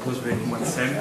Doncs bé, comencem.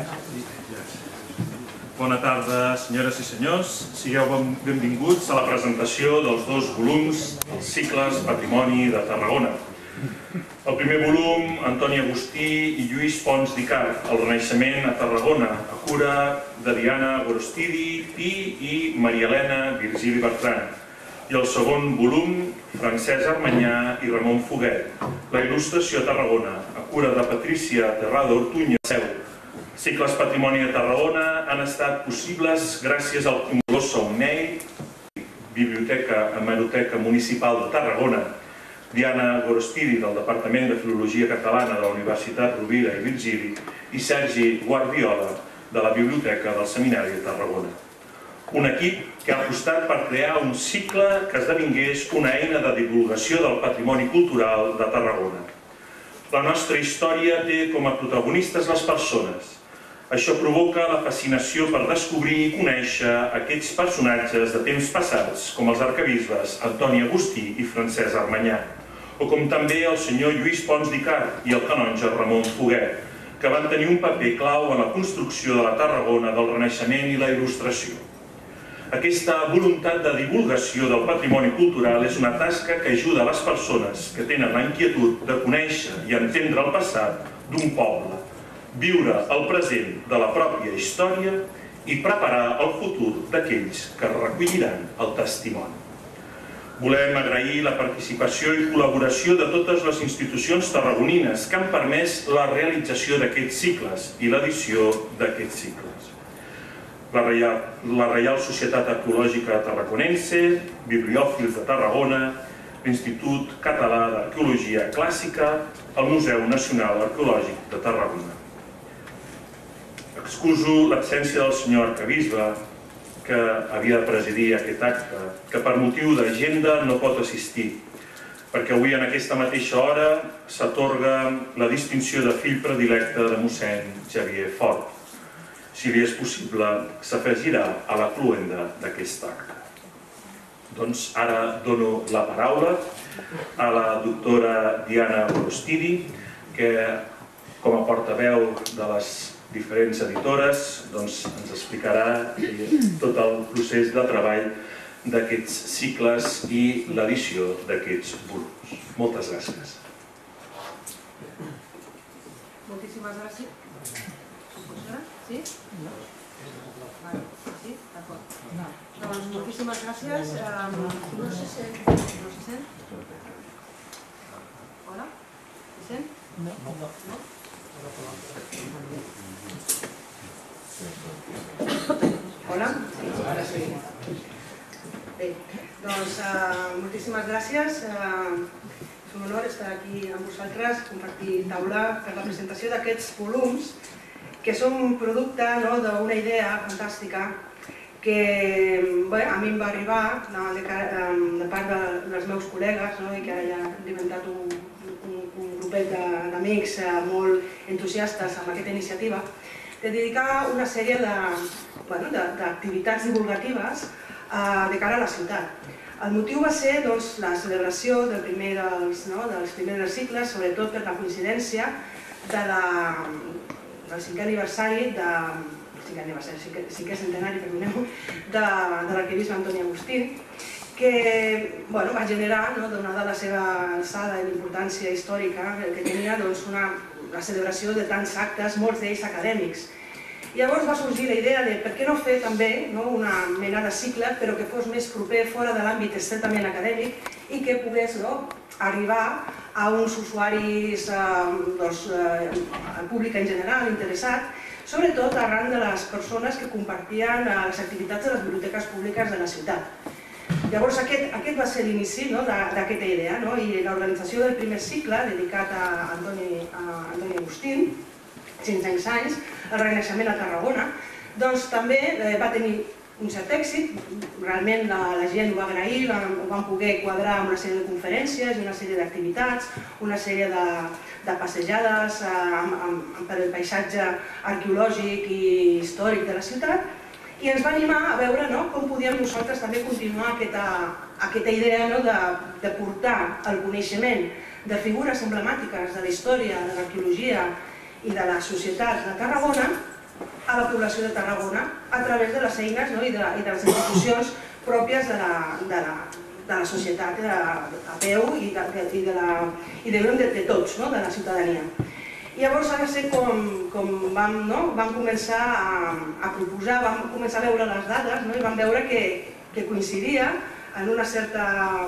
Bona tarda, senyores i senyors. Sigueu benvinguts a la presentació dels dos volums dels cicles Patrimoni de Tarragona. El primer volum, Antoni Agustí i Lluís Pons d'Icart, El Renaixement a Tarragona, a cura de Diana Gorostidi, Pi i Maria Elena Virgili Bertran. I el segon volum, Francesc Armanyà i Ramon Foguet, La il·lustració a Tarragona, a cura de Patrícia Terrado Ortuño Seu. Cicles Patrimoni de Tarragona han estat possibles gràcies al cumulós Saunei, Biblioteca Hemeroteca Municipal de Tarragona, Diana Gorostidi, del Departament de Filologia Catalana de la Universitat Rovira i Virgili, i Sergi Guardiola, de la Biblioteca del Seminari de Tarragona. Un equip que ha apostat per crear un cicle que esdevingués una eina de divulgació del patrimoni cultural de Tarragona. La nostra història té com a protagonistes les persones. Això provoca la fascinació per descobrir i conèixer aquests personatges de temps passats, com els arquebisbes Antoni Agustí i Francesc Armanyà, o com també el senyor Lluís Pons d'Icart i el canonge Ramon Foguet, que van tenir un paper clau en la construcció de la Tarragona del Renaixement i la Il·lustració. Aquesta voluntat de divulgació del patrimoni cultural és una tasca que ajuda a les persones que tenen la inquietud de conèixer i entendre el passat d'un poble, viure el present de la pròpia història i preparar el futur d'aquells que recolliran el testimoni. Volem agrair la participació i col·laboració de totes les institucions tarragonines que han permès la realització d'aquests cicles i l'edició d'aquests cicles. La Reial Societat Arqueològica Tarraconense, Bibliòfils de Tarragona, l'Institut Català d'Arqueologia Clàssica, el Museu Nacional Arqueològic de Tarragona. Excuso l'absència del senyor arquebisbe, que havia de presidir aquest acte, que per motiu d'agenda no pot assistir, perquè avui en aquesta mateixa hora s'atorga la distinció de fill predilecte de mossèn Xavier Fort. Si li és possible, s'afegirà a la cloenda d'aquest acte. Doncs ara dono la paraula a la doctora Diana Gorostidi, que com a portaveu de les diferents editores ens explicarà tot el procés de treball d'aquests cicles i l'edició d'aquests volums. Moltes gràcies. Moltíssimes gràcies. Sí? No. Sí? D'acord. Doncs moltíssimes gràcies. No se sent? Hola? Se sent? No. Hola? Sí. Bé, doncs moltíssimes gràcies. És un honor estar aquí amb vosaltres, compartir taula per la presentació d'aquests volums que són producte d'una idea fantàstica que a mi em va arribar de part dels meus col·legues i que ja han inventat un grupet d'amics molt entusiastes amb aquesta iniciativa, de dedicar una sèrie d'activitats divulgatives de cara a la ciutat. El motiu va ser la celebració del primer dels primers cicles, sobretot per la coincidència del cinquè aniversari, cinquè centenari, perdoneu, de l'arquebisbe Antoni Agustí, que va generar, donada la seva alçada i l'importància històrica que tenia, la celebració de tants actes, molts d'ells acadèmics. Llavors va sorgir la idea de per què no fer també una mena de cicle, però que fos més proper fora de l'àmbit estretament acadèmic i que pogués arribar a uns usuaris, al públic en general interessat, sobretot arran de les persones que compartien les activitats de les biblioteques públiques de la ciutat. Llavors aquest va ser l'inici d'aquesta idea i l'organització del primer cicle dedicat a Antoni Agustí, 500 anys, el Renaixement a Tarragona, doncs també va tenir un cert èxit. Realment la gent ho va agrair, ho van poder quadrar amb una sèrie de conferències i una sèrie d'activitats, una sèrie de passejades per el paisatge arqueològic i històric de la ciutat, i ens va animar a veure com podíem nosaltres també continuar aquesta idea de portar el coneixement de figures emblemàtiques de la història, de l'arqueologia i de la societat de Tarragona a la població de Tarragona a través de les eines i de les institucions pròpies de la societat a peu i de tots, de la ciutadania. I llavors ara sé com vam començar a proposar, vam començar a veure les dades i vam veure que coincidia en una certa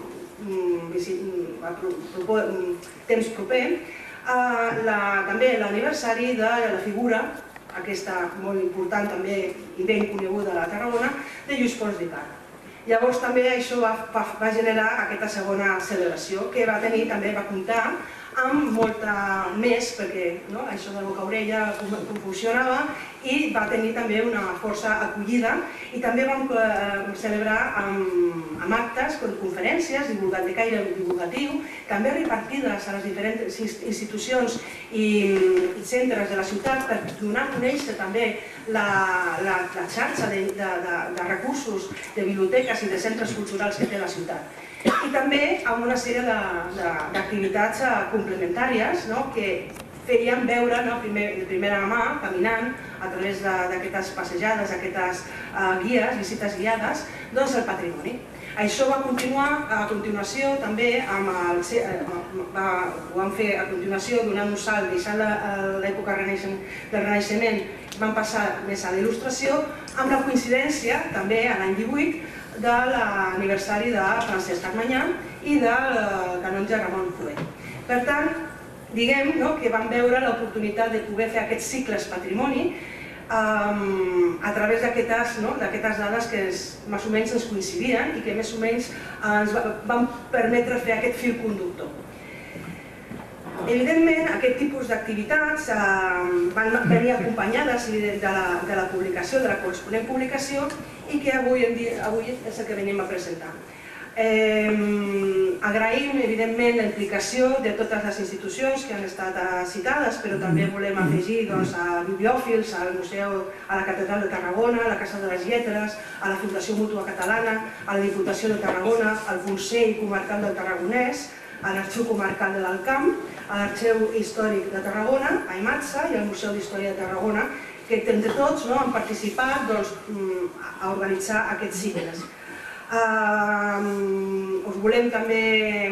temps proper també l'aniversari de la figura, aquesta molt important també i ben coneguda a Tarragona, de Lluís Pons d'Icarra. Llavors també això va generar aquesta segona celebració que va tenir, també va comptar amb molta més, perquè això de boca a orella funcionava i va tenir també una força acollida i també vam celebrar amb actes, conferències de caire divulgatiu, també repartides a les diferents institucions i centres de la ciutat per donar a conèixer també la xarxa de recursos, de biblioteques i de centres culturals que té la ciutat. I també amb una sèrie d'activitats complementàries que feien veure de primera mà, caminant, a través d'aquestes passejades, aquestes guies, visites guiades, doncs el patrimoni. Això va continuar a continuació també ho vam fer a continuació donant un salt, deixant l'època del Renaixement, vam passar més a la il·lustració, amb la coincidència també a l'any 18 de l'aniversari de Francesc Armanyà i del canonge Ramon Fuet. Per tant, diguem que vam veure l'oportunitat de poder fer aquests cicles patrimoni a través d'aquestes dades que més o menys ens coincidien i que més o menys ens van permetre fer aquest fil conductor. Evidentment, aquest tipus d'activitats van venir acompanyades de la publicació, de la corresponent publicació, i que avui és el que venim a presentar. Agraïm, evidentment, la implicació de totes les institucions que han estat citades, però també volem afegir a bibliòfils, al Museu, a la Catedral de Tarragona, a la Casa de les Lletres, a la Fundació Mútua Catalana, a la Diputació de Tarragona, al Consell Comarcal del Tarragonès, a l'Arxiu Comarcal de l'Alcamp, a l'Arxiu Històric de Tarragona, a IMATSA i al Museu d'Història de Tarragona, que entre tots han participat a organitzar aquests cicles. Us volem també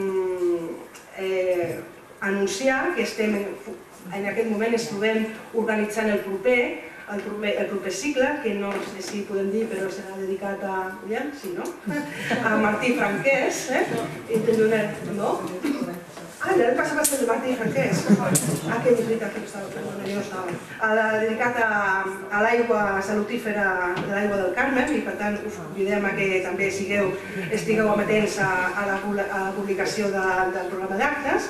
anunciar que en aquest moment ens trobem organitzant el proper cicle, que no sé si podem dir, però serà dedicat a Martí Franquès. No? Ja passava a ser de Martí Franquès. Que és veritat que jo no estava. Dedicat a l'aigua salutífera de l'aigua del Carme, i per tant us convidem que també estigueu amatents a la publicació del programa d'actes.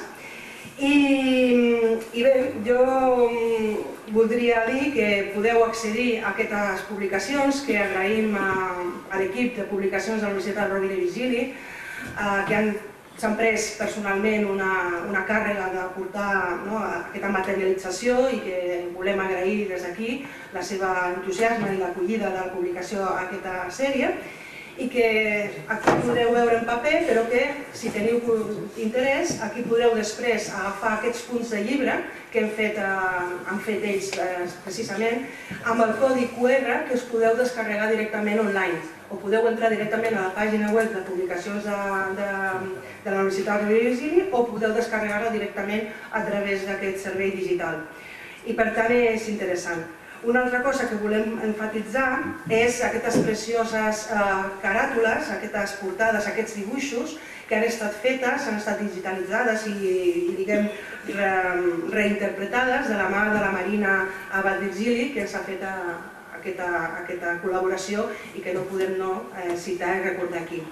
I bé, jo voldria dir que podeu accedir a aquestes publicacions, que agraïm a l'equip de publicacions de la Universitat Rovira i Virgili, que s'han pres personalment una càrrega de portar aquesta materialització i que volem agrair des d'aquí la seva entusiasme i l'acollida de la publicació a aquesta sèrie, i que aquí podreu veure en paper, però que si teniu interès aquí podreu després agafar aquests punts de llibre que han fet ells precisament amb el codi QR que us podeu descarregar directament online, o podeu entrar directament a la pàgina web de publicacions de la Universitat Rovira i Virgili, o podeu descarregar-la directament a través d'aquest servei digital. I per tant és interessant. Una altra cosa que volem enfatitzar és aquestes precioses caràtules, aquestes portades, aquests dibuixos que han estat fetes, han estat digitalitzades i reinterpretades de la mà de la Marina Abad Virgili, que ens ha fet aquesta col·laboració i que no podem citar i recordar aquí.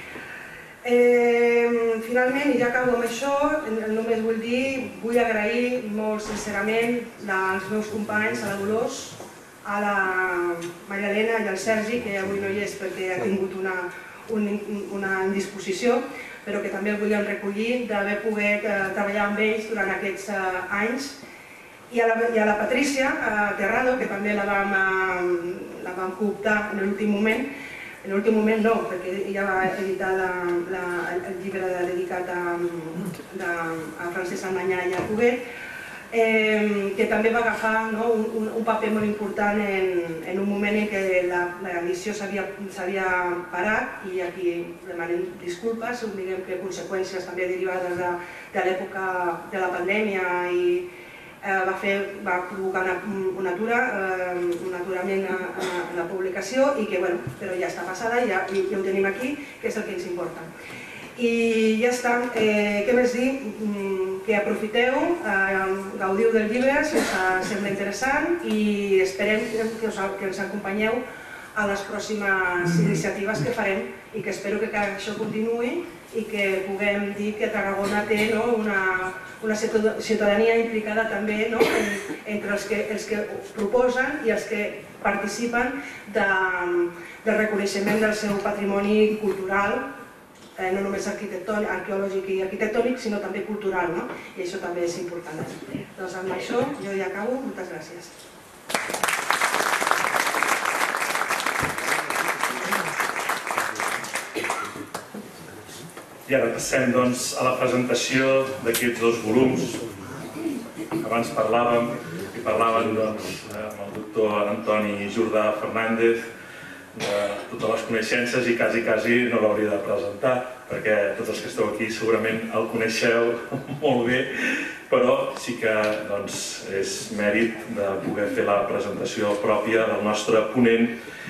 Finalment, i ja acabo amb això, només vull agrair molt sincerament als meus companys, a la Dolors, a la Maria Elena i al Sergi, que avui no hi és perquè ha tingut una indisposició, però que també el volíem recollir d'haver pogut treballar amb ells durant aquests anys, i a la Patrícia Terrado, que també la vam cooptar en l'últim moment. En l'últim moment no, perquè ella va editar el llibre dedicat a Francesc Armanyà i a Cuguet, que també va agafar un paper molt important en un moment en què l'edició s'havia parat, i aquí demanem disculpes, diguem que conseqüències també derivades de l'època de la pandèmia, i va provocar un aturament en la publicació, i que, però ja està passada, ja ho tenim aquí, que és el que ens importa. I ja està, què més dir? Que aprofiteu, gaudiu del llibre si us sembla interessant, i esperem que ens acompanyeu a les pròximes iniciatives que farem, i que espero que això continuï i que puguem dir que Tarragona té una ciutadania implicada també entre els que proposen i els que participen del reconeixement del seu patrimoni cultural, no només arqueològic i arquitectònic, sinó també cultural, i això també és important. Doncs amb això jo ja acabo. Moltes gràcies. I ara passem a la presentació d'aquests dos volums. Abans parlàvem amb el doctor Antoni Jordà Fernández de totes les coneixences, i quasi no l'hauria de presentar, perquè tots els que esteu aquí segurament el coneixeu molt bé, però sí que és mèrit de poder fer la presentació pròpia del nostre ponent.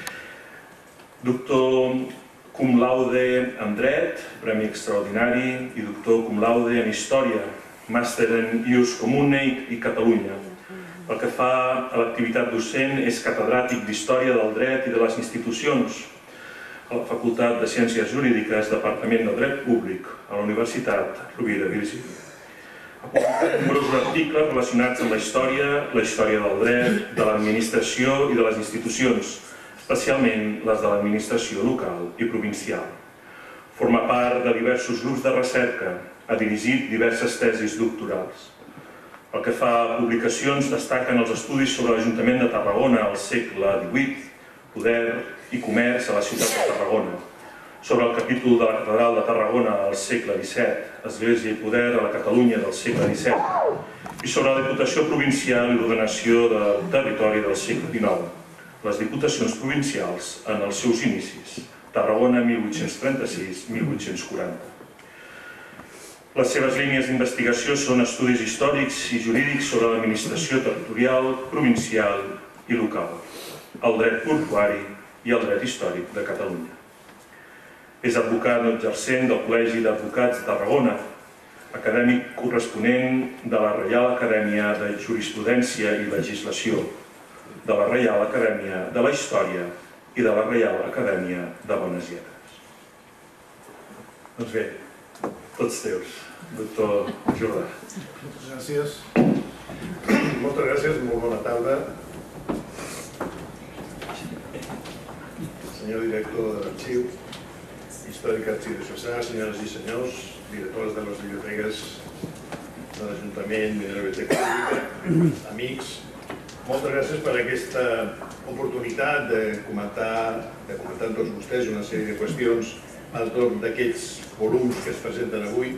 Doctor cum laude en Dret, Premi Extraordinari, i doctor cum laude en Història, Màster en Ius Commune i Catalunya. Pel que fa a l'activitat docent, és catedràtic d'Història del Dret i de les Institucions a la Facultat de Ciències Jurídiques, Departament de Dret Públic, a la Universitat Rovira i Virgili. Ha publicat nombrosos articles relacionats amb la història del dret, de l'administració i de les institucions, especialment les de l'administració local i provincial. Forma part de diversos grups de recerca, ha dirigit diverses tesis doctorals. Pel que fa a publicacions, destaquen els estudis sobre l'Ajuntament de Tarragona al segle XVIII, poder i comerç a la ciutat de Tarragona, sobre el capítol de la Catedral de Tarragona al segle XVII, Església i poder a la Catalunya del segle XVII, i sobre la Diputació Provincial i l'ordenació del territori del segle XIX, les diputacions provincials en els seus inicis, Tarragona 1836-1840. Les seves línies d'investigació són estudis històrics i jurídics sobre l'administració territorial, provincial i local, el dret portuari i el dret històric de Catalunya. És advocat no exercent del Col·legi d'Advocats de Tarragona, acadèmic corresponent de la Reial Acadèmia de Jurisprudència i Legislació, de la Reial Acadèmia de la Història i de la Reial Acadèmia de Bones Lletres. Doncs bé, tots teus, doctor Jordà. Moltes gràcies. Moltes gràcies, molt bona tarda. Senyor director de l'Arxiu Històric Arxiu de Jussà, senyores i senyors, directors de les biblioteques de l'Ajuntament i de la Biblioteca Pública, amics, moltes gràcies per aquesta oportunitat de comentar amb tots vostès una sèrie de qüestions al torn d'aquests volums que es presenten avui,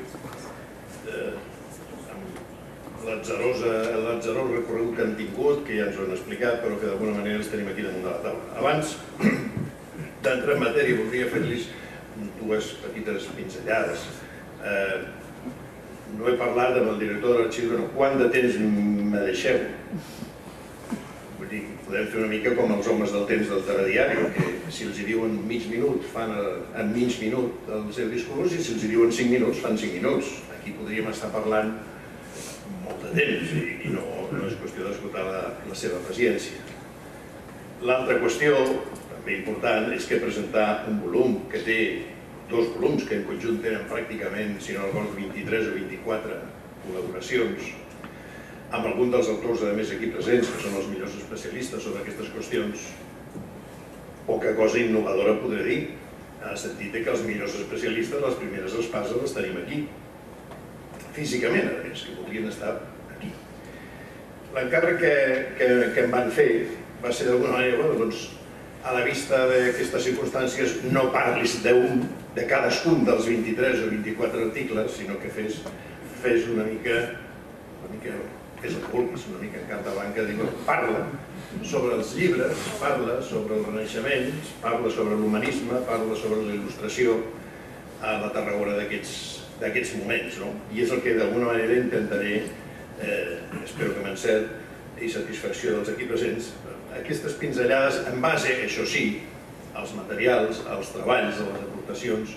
amb l'atzarós recorregut que han tingut, que ja ens ho han explicat, però que d'alguna manera els tenim aquí damunt de la taula. Abans d'entrar en matèria, voldria fer-los dues petites pinzellades. No he parlat amb el director de l'Arxiu, quant de temps me deixeu? Vull dir, podem fer una mica com els homes del temps del telediari, que si els hi diuen mig minut, fan en mig minut el seu discurs, i si els hi diuen 5 minuts, fan 5 minuts. Aquí podríem estar parlant molt de temps i no és qüestió d'esgotar la seva paciència. L'altra qüestió, també important, és que presentar un volum que té dos volums, que en conjunt tenen pràcticament, si no recordo, 23 o 24 col·laboracions, amb algun dels autors, a més, aquí presents, que són els millors especialistes sobre aquestes qüestions, poca cosa innovadora podré dir, en el sentit que els millors especialistes, les primeres espases, les tenim aquí. Físicament, a més, que podrien estar aquí. L'encàrrec que em van fer va ser d'alguna manera, doncs, a la vista d'aquestes circumstàncies, no parlis de cadascun dels 23 o 24 articles, sinó que fes una mica fes el que vulguis, una mica en carta blanca, parla sobre els llibres, parla sobre el Renaixement, parla sobre l'humanisme, parla sobre la il·lustració a la Tarragona d'aquests moments, i és el que d'alguna manera intentaré, espero que m'encert i satisfacció dels aquí presents, aquestes pinzellades en base, això sí, als materials, als treballs, a les aportacions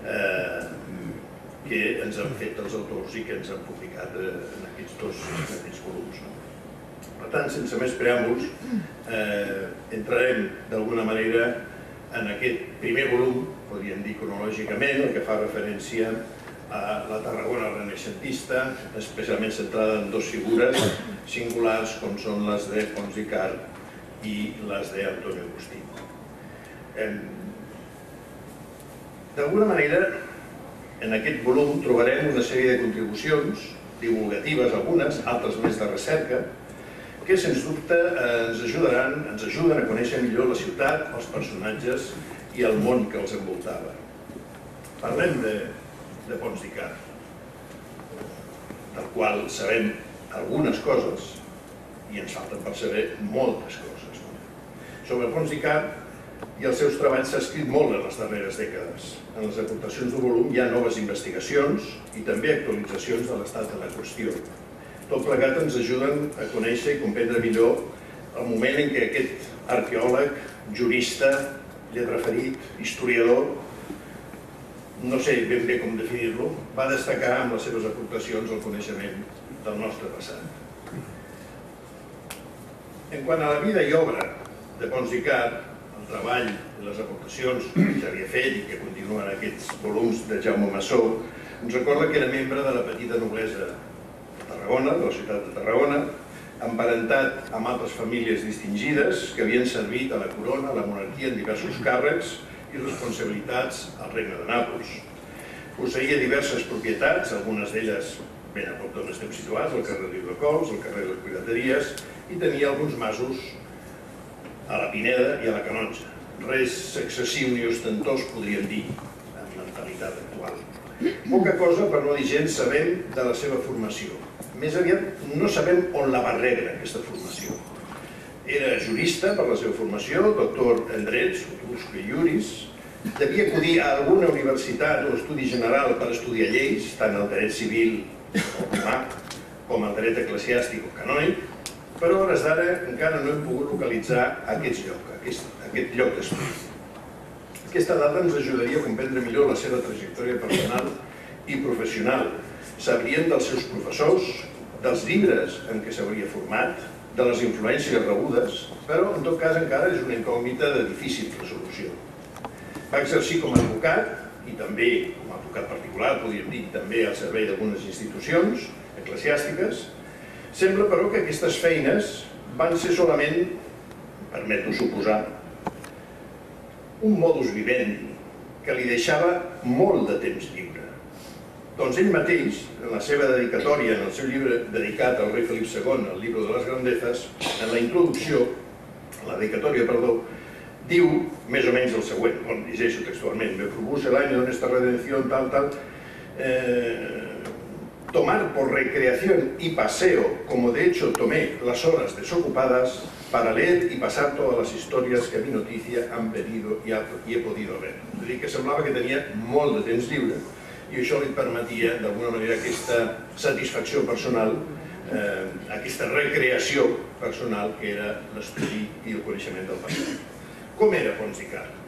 que ens han fet els autors i que ens han publicat en aquests volums. Per tant, sense més preàmbuls, entrarem d'alguna manera en aquest primer volum, podríem dir cronològicament, el que fa referència a la Tarragona renaixentista, especialment centrada en dues figures singulars com són les de Pons i Cart i les d'Antoni Agustí. D'alguna manera, en aquest volum trobarem una sèrie de contribucions divulgatives, algunes, altres més de recerca, que sens dubte ens ajuden a conèixer millor la ciutat, els personatges i el món que els envoltava. Parlem de Pons i Cart, del qual sabem algunes coses i ens falten per saber moltes coses. Sobre Pons i Cart i els seus treballs s'ha escrit molt en les darreres dècades. En les aportacions del volum hi ha noves investigacions i també actualitzacions de l'estat de la qüestió. Tot plegat ens ajuden a conèixer i comprendre millor el moment en què aquest arqueòleg, jurista, lletraferit, historiador, no sé ben bé com definir-lo, va destacar amb les seves aportacions al coneixement del nostre passat. En quant a la vida i obra de Pons i Cart, el treball i les aportacions que havia fet i que continuen en aquests volums de Jaume Massó, ens recorda que era membre de la petita noblesa de Tarragona, de la ciutat de Tarragona, emparentat amb altres famílies distingides que havien servit a la corona, a la monarquia en diversos càrrecs i responsabilitats al regne de Nàpols. Posseïa diverses propietats, algunes d'elles ben a prop d'on estem situats, el carrer de Riudecols, el carrer de les Cuirateries, i tenia alguns masos a la Pineda i a la Canonja. Res excessiu ni ostentós, podríem dir, en mentalitat actual. Poca cosa, per no dir gens, sabem de la seva formació. Més aviat, no sabem on la va rebre, aquesta formació. Era jurista per la seva formació, doctor en drets, Utrusque Iuris, devia acudir a alguna universitat o estudi general per estudiar lleis, tant el dret civil o romà com el dret eclesiàstic o canònic, però a hores d'ara encara no hem pogut localitzar aquest lloc d'estudi. Aquesta data ens ajudaria a comprendre millor la seva trajectòria personal i professional. Sabríem dels seus professors, dels llibres en què s'hauria format, de les influències rebudes, però en tot cas encara és una incògnita de difícil resolució. Va exercir com a advocat i també com a advocat particular, podríem dir, també al servei d'algunes institucions eclesiàstiques. Sembla, però, que aquestes feines van ser solament, permeto suposar, un modus vivendi que li deixava molt de temps lliure. Doncs ell mateix, en la seva dedicatòria, en el seu llibre dedicat al rei Felip II, el Libro de las Grandezas, en la introducció, la dedicatòria, perdó, diu més o menys el següent, llegeixo textualment: me propuse el año de esta redención tal, tomar por recreación y paseo, como de hecho tomé las horas desocupadas, para leer y pasar todas las historias que a mi noticia han pedido y he podido ver. És a dir, que semblava que tenia molt de temps lliure i això li permetia, d'alguna manera, aquesta satisfacció personal, aquesta recreació personal que era l'estudi i el coneixement del passat. Com era Pons i Cart?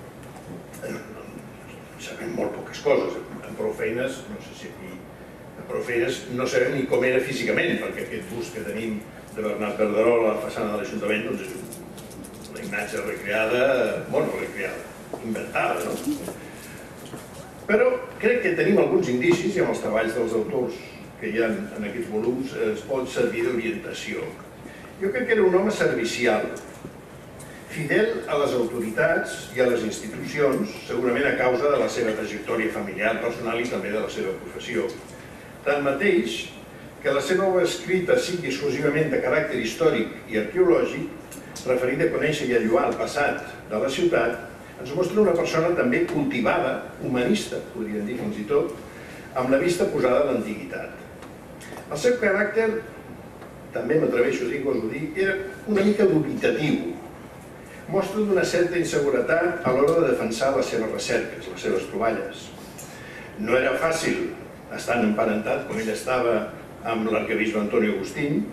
Sabem molt poques coses, amb prou feines, no sé si aquí prou feines no sabem ni com era físicament, perquè aquest bust que tenim de Bernat Verderol a la façana de l'Ajuntament és una imatge recreada, bueno, recreada, inventada, no? Però crec que tenim alguns indicis, i amb els treballs dels autors que hi ha en aquests volums es pot servir d'orientació. Jo crec que era un home servicial, fidel a les autoritats i a les institucions, segurament a causa de la seva trajectòria familiar, personal i també de la seva professió. Tanmateix, que la seva obra escrita sigui exclusivament de caràcter històric i arqueològic, referit a conèixer i a lloar el passat de la ciutat, ens mostra una persona també cultivada, humanista, podríem dir fins i tot, amb la vista posada a l'antiguitat. El seu caràcter també m'atreveixo a dir, era una mica dubitatiu. Mostra d'una certa inseguretat a l'hora de defensar les seves recerques, les seves troballes. No era fàcil, estant emparentat com ell estava amb l'arquebisbe Antonio Agustín,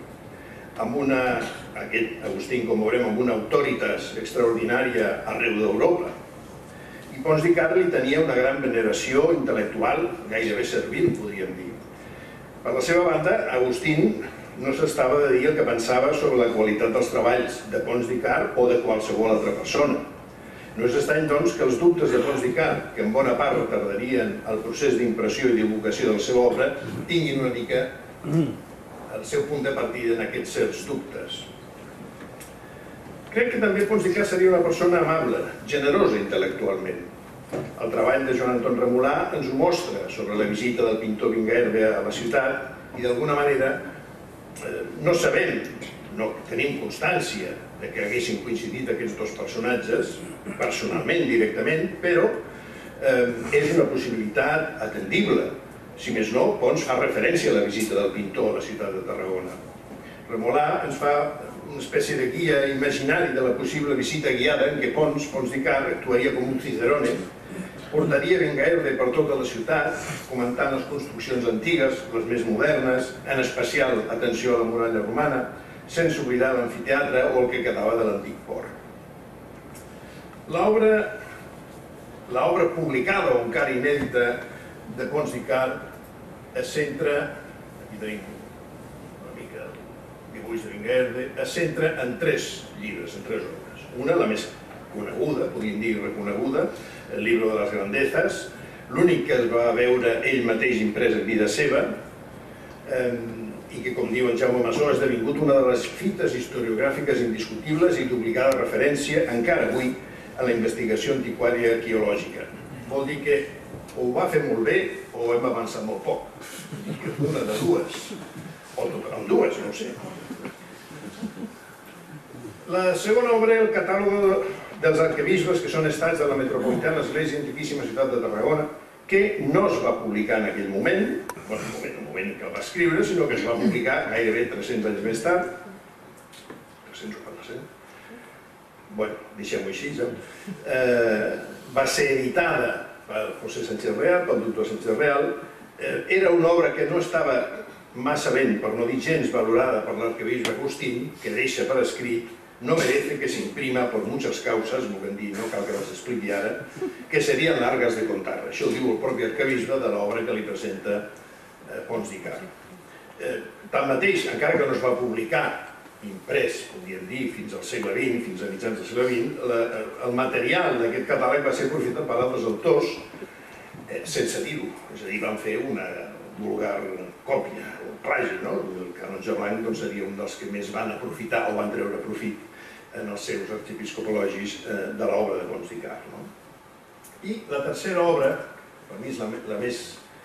aquest Agustín, com veurem, amb una autoritas extraordinària arreu d'Europa. I Pons d'Icart li tenia una gran veneració intel·lectual, gairebé servil, podríem dir. Per la seva banda, Agustín no s'estava de dir el que pensava sobre la qualitat dels treballs de Pons d'Icart o de qualsevol altra persona. No és estrany, doncs, que els dubtes de Pons d'Icart, que en bona part retardarien el procés d'impressió i divulgació de la seva obra, tinguin una mica el seu punt de partida en aquests certs dubtes. Crec que també Pons d'Icart seria una persona amable, generosa intel·lectualment. El treball de Joan Anton Remolà ens ho mostra sobre la visita del pintor Vingaerde a la ciutat i d'alguna manera no sabem, no tenim constància de que haguessin coincidit aquests dos personatges personalment, directament, però és una possibilitat atendible. Si més no, Pons fa referència a la visita del pintor a la ciutat de Tarragona. Remolà ens fa una espècie de guia imaginari de la possible visita guiada en què Pons d'Icart actuaria com un cicerone, portaria Vingaerde per tota la ciutat, comentant les construccions antigues, les més modernes, en especial atenció a la muralla romana, sense oblidar l'amfiteatre o el que quedava de l'antic port. L'obra publicada o encara inèdita de Pons d'Icart es centra, aquí tenim una mica el dibuix de Vingaerde, es centra en 3 llibres, en 3 obres. Una, la més coneguda, podríem dir reconeguda, el Libro de las Grandezas, l'únic que es va veure ell mateix imprès en vida seva, i que, com diu en Jaume Masó, ha esdevingut una de les fites historiogràfiques indiscutibles i d'obligada referència, encara avui, a la investigació antiquària arqueològica. Vol dir que o ho va fer molt bé o hem avançat molt poc. Una de dues. O amb dues, no ho sé. La segona obra, el catàleg dels arquebisbes que són estats de la metropolitana Església Antiquíssima Ciutat de Tarragona, que no es va publicar en aquell moment, el moment que el va escriure, sinó que es va publicar gairebé 300 anys més tard, 300 o 400, bueno, deixem-ho així, va ser editada per José Sánchez Real, pel doctor Sánchez Real, era una obra que no estava massa ben, per no dir gens, valorada per l'arquebisbe Agustín, que deixa per escrit: no merece que se imprima por muchas causas, volem dir, no cal que les expliqui ara, que serien largas de contar. Això ho diu el propi arquebisbe de l'obra que li presenta Pons d'Icart. Tanmateix, encara que no es va publicar imprès, podríem dir, fins al segle XX, fins a mitjans del segle XX, el material d'aquest catàleg va ser aprofitat per altres autors sense dir-ho. És a dir, van fer una vulgar còpia o plagi, no? El canonge Blanc seria un dels que més van aprofitar o van treure profit en els seus arxiepiscopologis de l'obra de Pons d'Icart. I la tercera obra, per mi és la més,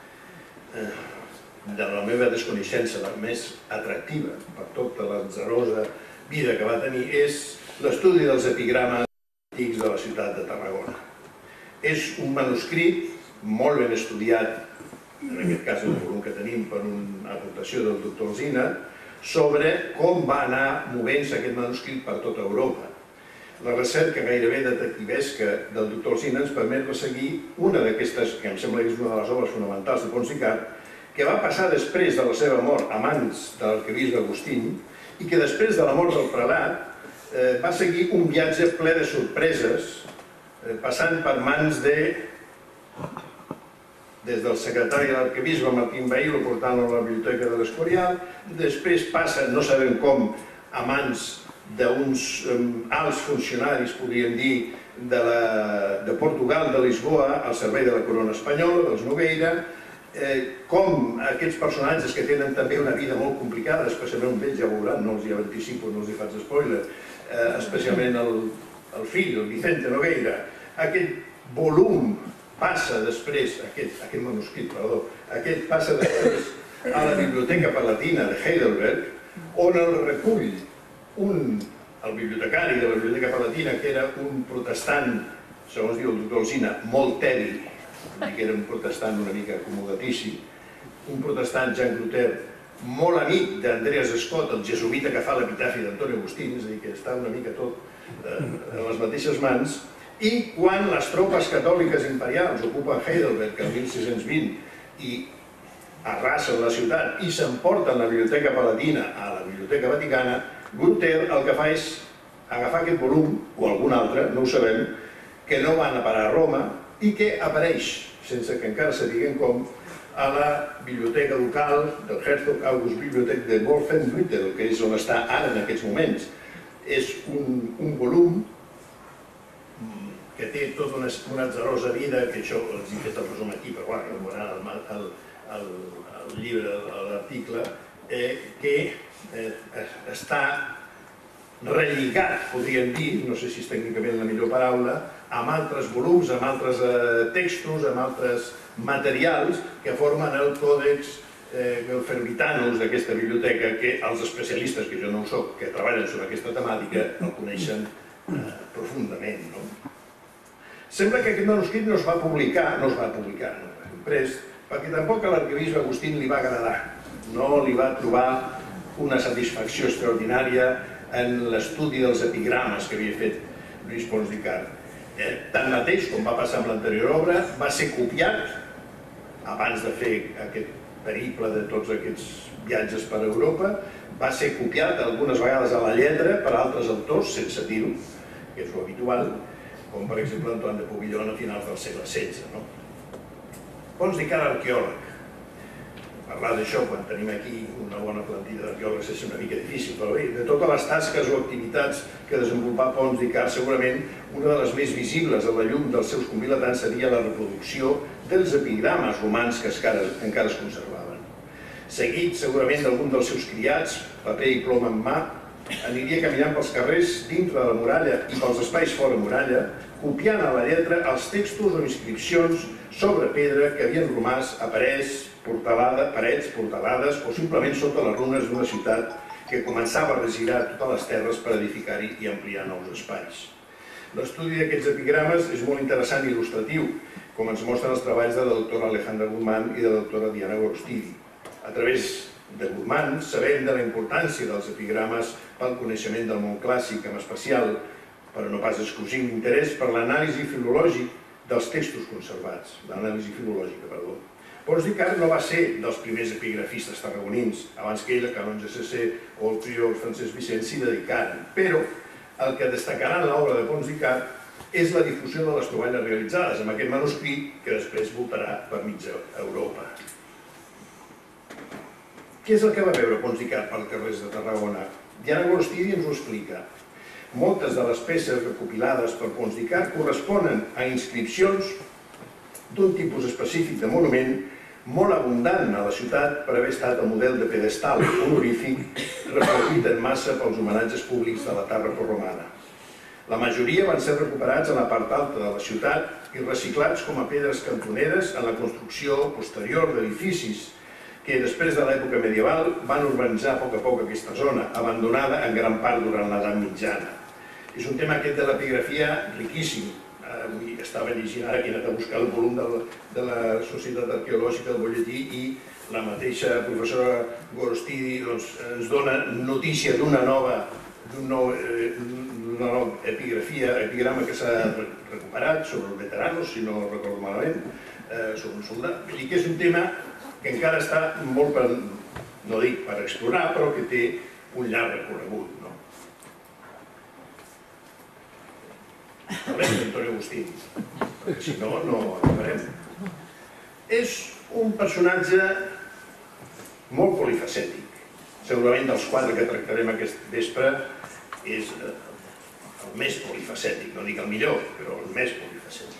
de la meva desconeixença, la més atractiva per tota l'atzarosa vida que va tenir, és l'estudi dels epigrames antics de la ciutat de Tarragona. És un manuscrit molt ben estudiat, en aquest cas el volum que tenim per una aportació del doctor Alsina, sobre com va anar movent-se aquest manuscrit per tota Europa. La recerca gairebé detectivesca del doctor Alsina ens permet resseguir una d'aquestes, que em sembla que és una de les obres fonamentals de Pons d'Icart, que va passar després de la seva mort a mans de l'arquebisbe Agustín i que després de la mort del prelat va seguir un viatge ple de sorpreses, passant per mans des del secretari de l'arquebisbe Martín Bahilo, portant-lo a la biblioteca de l'Escorial, després passa, no sabem com, a mans d'uns alts funcionaris, podríem dir, de Portugal, de Lisboa, al servei de la corona espanyola, dels Nogueira, com aquests personatges que tenen també una vida molt complicada, especialment un d'ells, ja veuran, no els hi anticipo, no els hi faig spoiler, especialment el fill, el Vicente Nogueira, aquest volum passa després, aquest manuscrit, perdó, aquest passa després a la Biblioteca Palatina de Heidelberg, on el recull el bibliotecari de la Biblioteca Palatina, que era un protestant, segons diu el doctor Alsina, molt tèbil, que era un protestant una mica acomodatici, un protestant, Jean Clotaire, molt amic d'Andreas Scott, el jesuïta que fa l'epitafi d'Antoni Agustín, és a dir, que està una mica tot en les mateixes mans, i quan les tropes catòliques imperials ocupen Heidelberg el 1620 i arrasen la ciutat i s'emporten la Biblioteca Palatina a la Biblioteca Vaticana, Gruther el que fa és agafar aquest volum, o algun altre, no ho sabem, que no van a parar a Roma i que apareix, sense que encara sapiguem com, a la biblioteca local del Herzog August Bibliothek de Wolfenbüttel, que és on està ara en aquests moments. És un volum que té tota una atzarosa vida, que això els he fet el resum aquí, però clar, no veuran el llibre, l'article, que està relligat, podríem dir, no sé si és tècnicament la millor paraula, amb altres volums, amb altres textos, amb altres materials que formen el còdex Ferbitanus d'aquesta biblioteca, que els especialistes, que jo no ho soc, que treballen sobre aquesta temàtica, el coneixen profundament. Sembla que aquest manuscrit no es va publicar, imprès, perquè tampoc a l'arquebisbe Agustín li va agradar. No li va trobar una satisfacció extraordinària en l'estudi dels epigrames que havia fet Lluís Pons d'Icart. Tanmateix, com va passar amb l'anterior obra, va ser copiat, abans de fer aquest periple de tots aquests viatges per Europa, va ser copiat algunes vegades a la lletra per altres autors, sense dir-ho, que és habitual, com per exemple Antoine de Poubillon a finals del segle XVI. Pons d'Icart, arqueòleg. Parlar d'això quan tenim aquí una bona plantilla d'arqueòlegs és una mica difícil, però bé, de totes les tasques o activitats que desenvolupà Pons d'Icart, segurament una de les més visibles a la llum dels seus convilatants seria la reproducció dels epigrames romans que encara es conservaven. Seguit, segurament, d'algun dels seus criats, paper i ploma en mà, aniria caminant pels carrers dintre de la muralla i pels espais fora muralla, copiant a la lletra els textos o inscripcions sobre pedra que havien romàs a parets, portalades o simplement sota les runes d'una ciutat que començava a regirar totes les terres per edificar-hi i ampliar nous espais. L'estudi d'aquests epigrames és molt interessant i il·lustratiu, com ens mostren els treballs de la doctora Alejandra Guzmán i de la doctora Diana Gorostidi. A través de Guzmán sabem de la importància dels epigrames pel coneixement del món clàssic, en especial, però no pas exclusiu interès per l'anàlisi filològic dels textos conservats, l'anàlisi filològica, perdó. Pons d'Icart no va ser dels primers epigrafistes tarragonins, abans que ell, el canonge Cessé o el prior Francesc Vicent s'hi dedicaren, però el que destacarà en l'obra de Pons d'Icart és la difusió de les troballes realitzades amb aquest manuscrit que després voltarà per mitja Europa. Què és el que va veure Pons d'Icart pels carrers de Tarragona? Diana Gorostidi ens ho explica. Moltes de les peces recopilades per Pons d'Icart corresponen a inscripcions d'un tipus específic de monument molt abundant a la ciutat per haver estat el model de pedestal honorífic repartit en massa pels homenatges públics de la Tàrraco romana. La majoria van ser recuperats en la part alta de la ciutat i reciclats com a pedres cantoneres en la construcció posterior d'edificis que després de l'època medieval van urbanitzar a poc aquesta zona, abandonada en gran part durant l'edat mitjana. És un tema aquest de l'epigrafia riquíssim. Avui estava llegint, ara que he anat a buscar el volum de la Societat Arqueològica del Bolletí i la mateixa professora Gorostidi ens dona notícia d'una nova epigrama que s'ha recuperat sobre els veteranos, si no recordo malament, sobre un soldat. I que és un tema que encara està molt per, no dic per explorar, però que té un llarg recorregut. Parlem d'Antoni Agustín, perquè si no, no acabarem. És un personatge molt polifacètic. Segurament dels quatre que tractarem aquest vespre és el més polifacètic, no dic el millor, però el més polifacètic.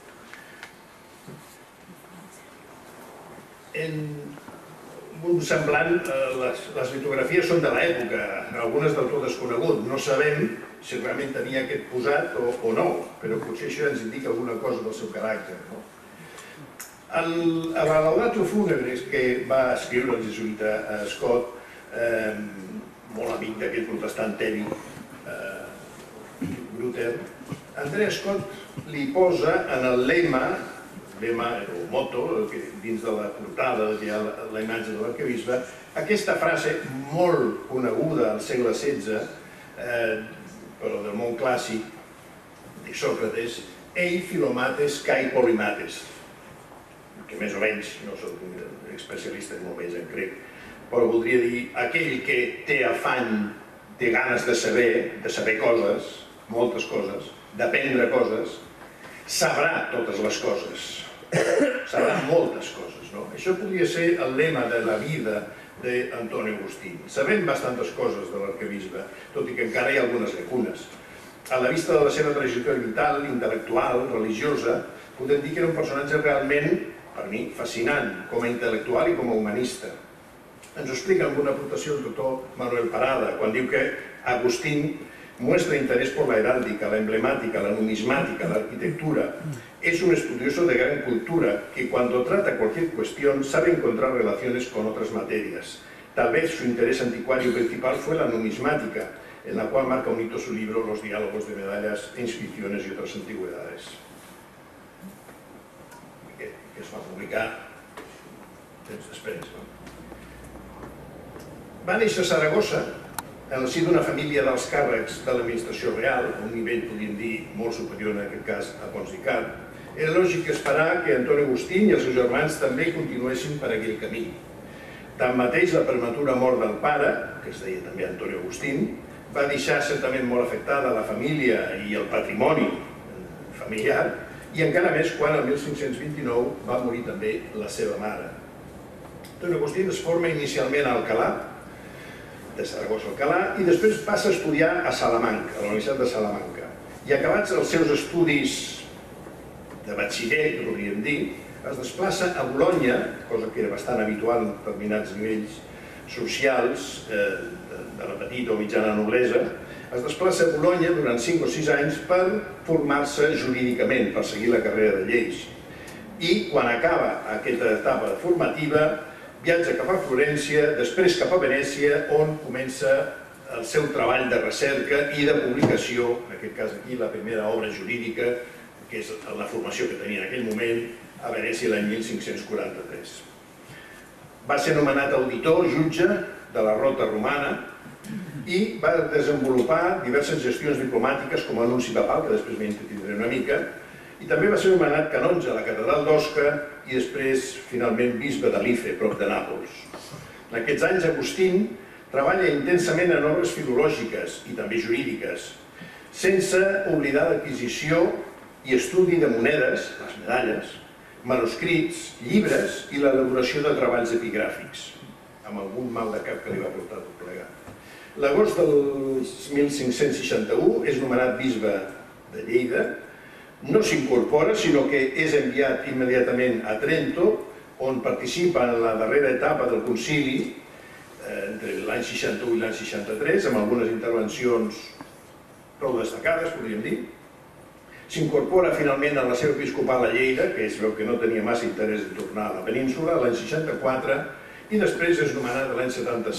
En un semblant, les litografies són de l'època, algunes del tot desconegut. No sabem si realment tenia aquest posat o no, però potser això ens indica alguna cosa del seu caràcter. A la Laudatio Funebres, que va escriure el jesuïta Scott, molt amic d'aquest protestant tèbic Gruther, Andreas Scott li posa en el lema lema o moto, dins de la portada que hi ha la imatge de l'arquebisbe, aquesta frase molt coneguda al segle XVI, però del món clàssic, de Sòcrates, ei filomates kai polimates, que més o menys, no soc especialista molt més en grec, però voldria dir aquell que té afany, té ganes de saber coses, moltes coses, d'aprendre coses, sabrà totes les coses, sabrà moltes coses. Això podria ser el lema de la vida d'Antoni Agustín. Sabem bastantes coses de l'arquebisbe, tot i que encara hi ha algunes llacunes. A la vista de la seva trajectòria vital, intel·lectual, religiosa, podem dir que era un personatge realment, per mi, fascinant, com a intel·lectual i com a humanista. Ens ho explica amb una aportació el doctor Manuel Parada, quan diu que Agustín muestra interés por la heráldica, la emblemática, la numismática, la arquitectura. Es un estudioso de gran cultura que cuando trata cualquier cuestión sabe encontrar relaciones con otras materias. Tal vez su interés anticuario principal fue la numismática, en la cual marca un hito su libro Los diálogos de medallas, inscripciones y otras antigüedades, que es va publicar temps després. Va néixer a Saragossa, en el si d'una família d'alts càrrecs de l'administració real, a un nivell, podríem dir, molt superior en aquest cas a Pons d'Icart. Era lògic esperar que Antoni Agustín i els seus germans també continuessin per aquell camí. Tanmateix, la prematura mort del pare, que es deia també Antoni Agustín, va deixar certament molt afectada la família i el patrimoni familiar, i encara més quan el 1529 va morir també la seva mare. Antoni Agustín es forma inicialment a Alcalà, de Saragossa a Alcalà, i després passa a estudiar a Salamanca, a la Universitat de Salamanca. I acabats els seus estudis de batxiller, que podríem dir, es desplaça a Bolonya, cosa que era bastant habitual en determinats nivells socials de la petita o mitjana noblesa, es desplaça a Bolonya durant 5 o 6 anys per formar-se jurídicament, per seguir la carrera de lleis. I quan acaba aquesta etapa formativa, viatja cap a Florència, després cap a Venècia, on comença el seu treball de recerca i de publicació, en aquest cas aquí la primera obra jurídica, que és la formació que tenia en aquell moment, a Venècia l'any 1543. Va ser nomenat auditor, jutge de la Rota Romana i va desenvolupar diverses gestions diplomàtiques com a anunci papal, que després m'hi entretindré una mica, i també va ser nomenat canonge a la catedral d'Osca i després, finalment, bisbe de Life, prop de Nàpols. En aquests anys, Agustín treballa intensament en obres filològiques i també jurídiques, sense oblidar l'adquisició i estudi de monedes, les medalles, manuscrits, llibres i l'elaboració de treballs epigràfics, amb algun mal de cap que li va portar tot plegat. L'agost del 1561 és nomenat bisbe de Lleida. No s'incorpora, sinó que és enviat immediatament a Trento, on participa en la darrera etapa del concili, entre l'any 61 i l'any 63, amb algunes intervencions prou destacades, podríem dir. S'incorpora finalment a la seu episcopal a Lleida, que es veu que no tenia massa interès en tornar a la península, l'any 64, i després és nomenat l'any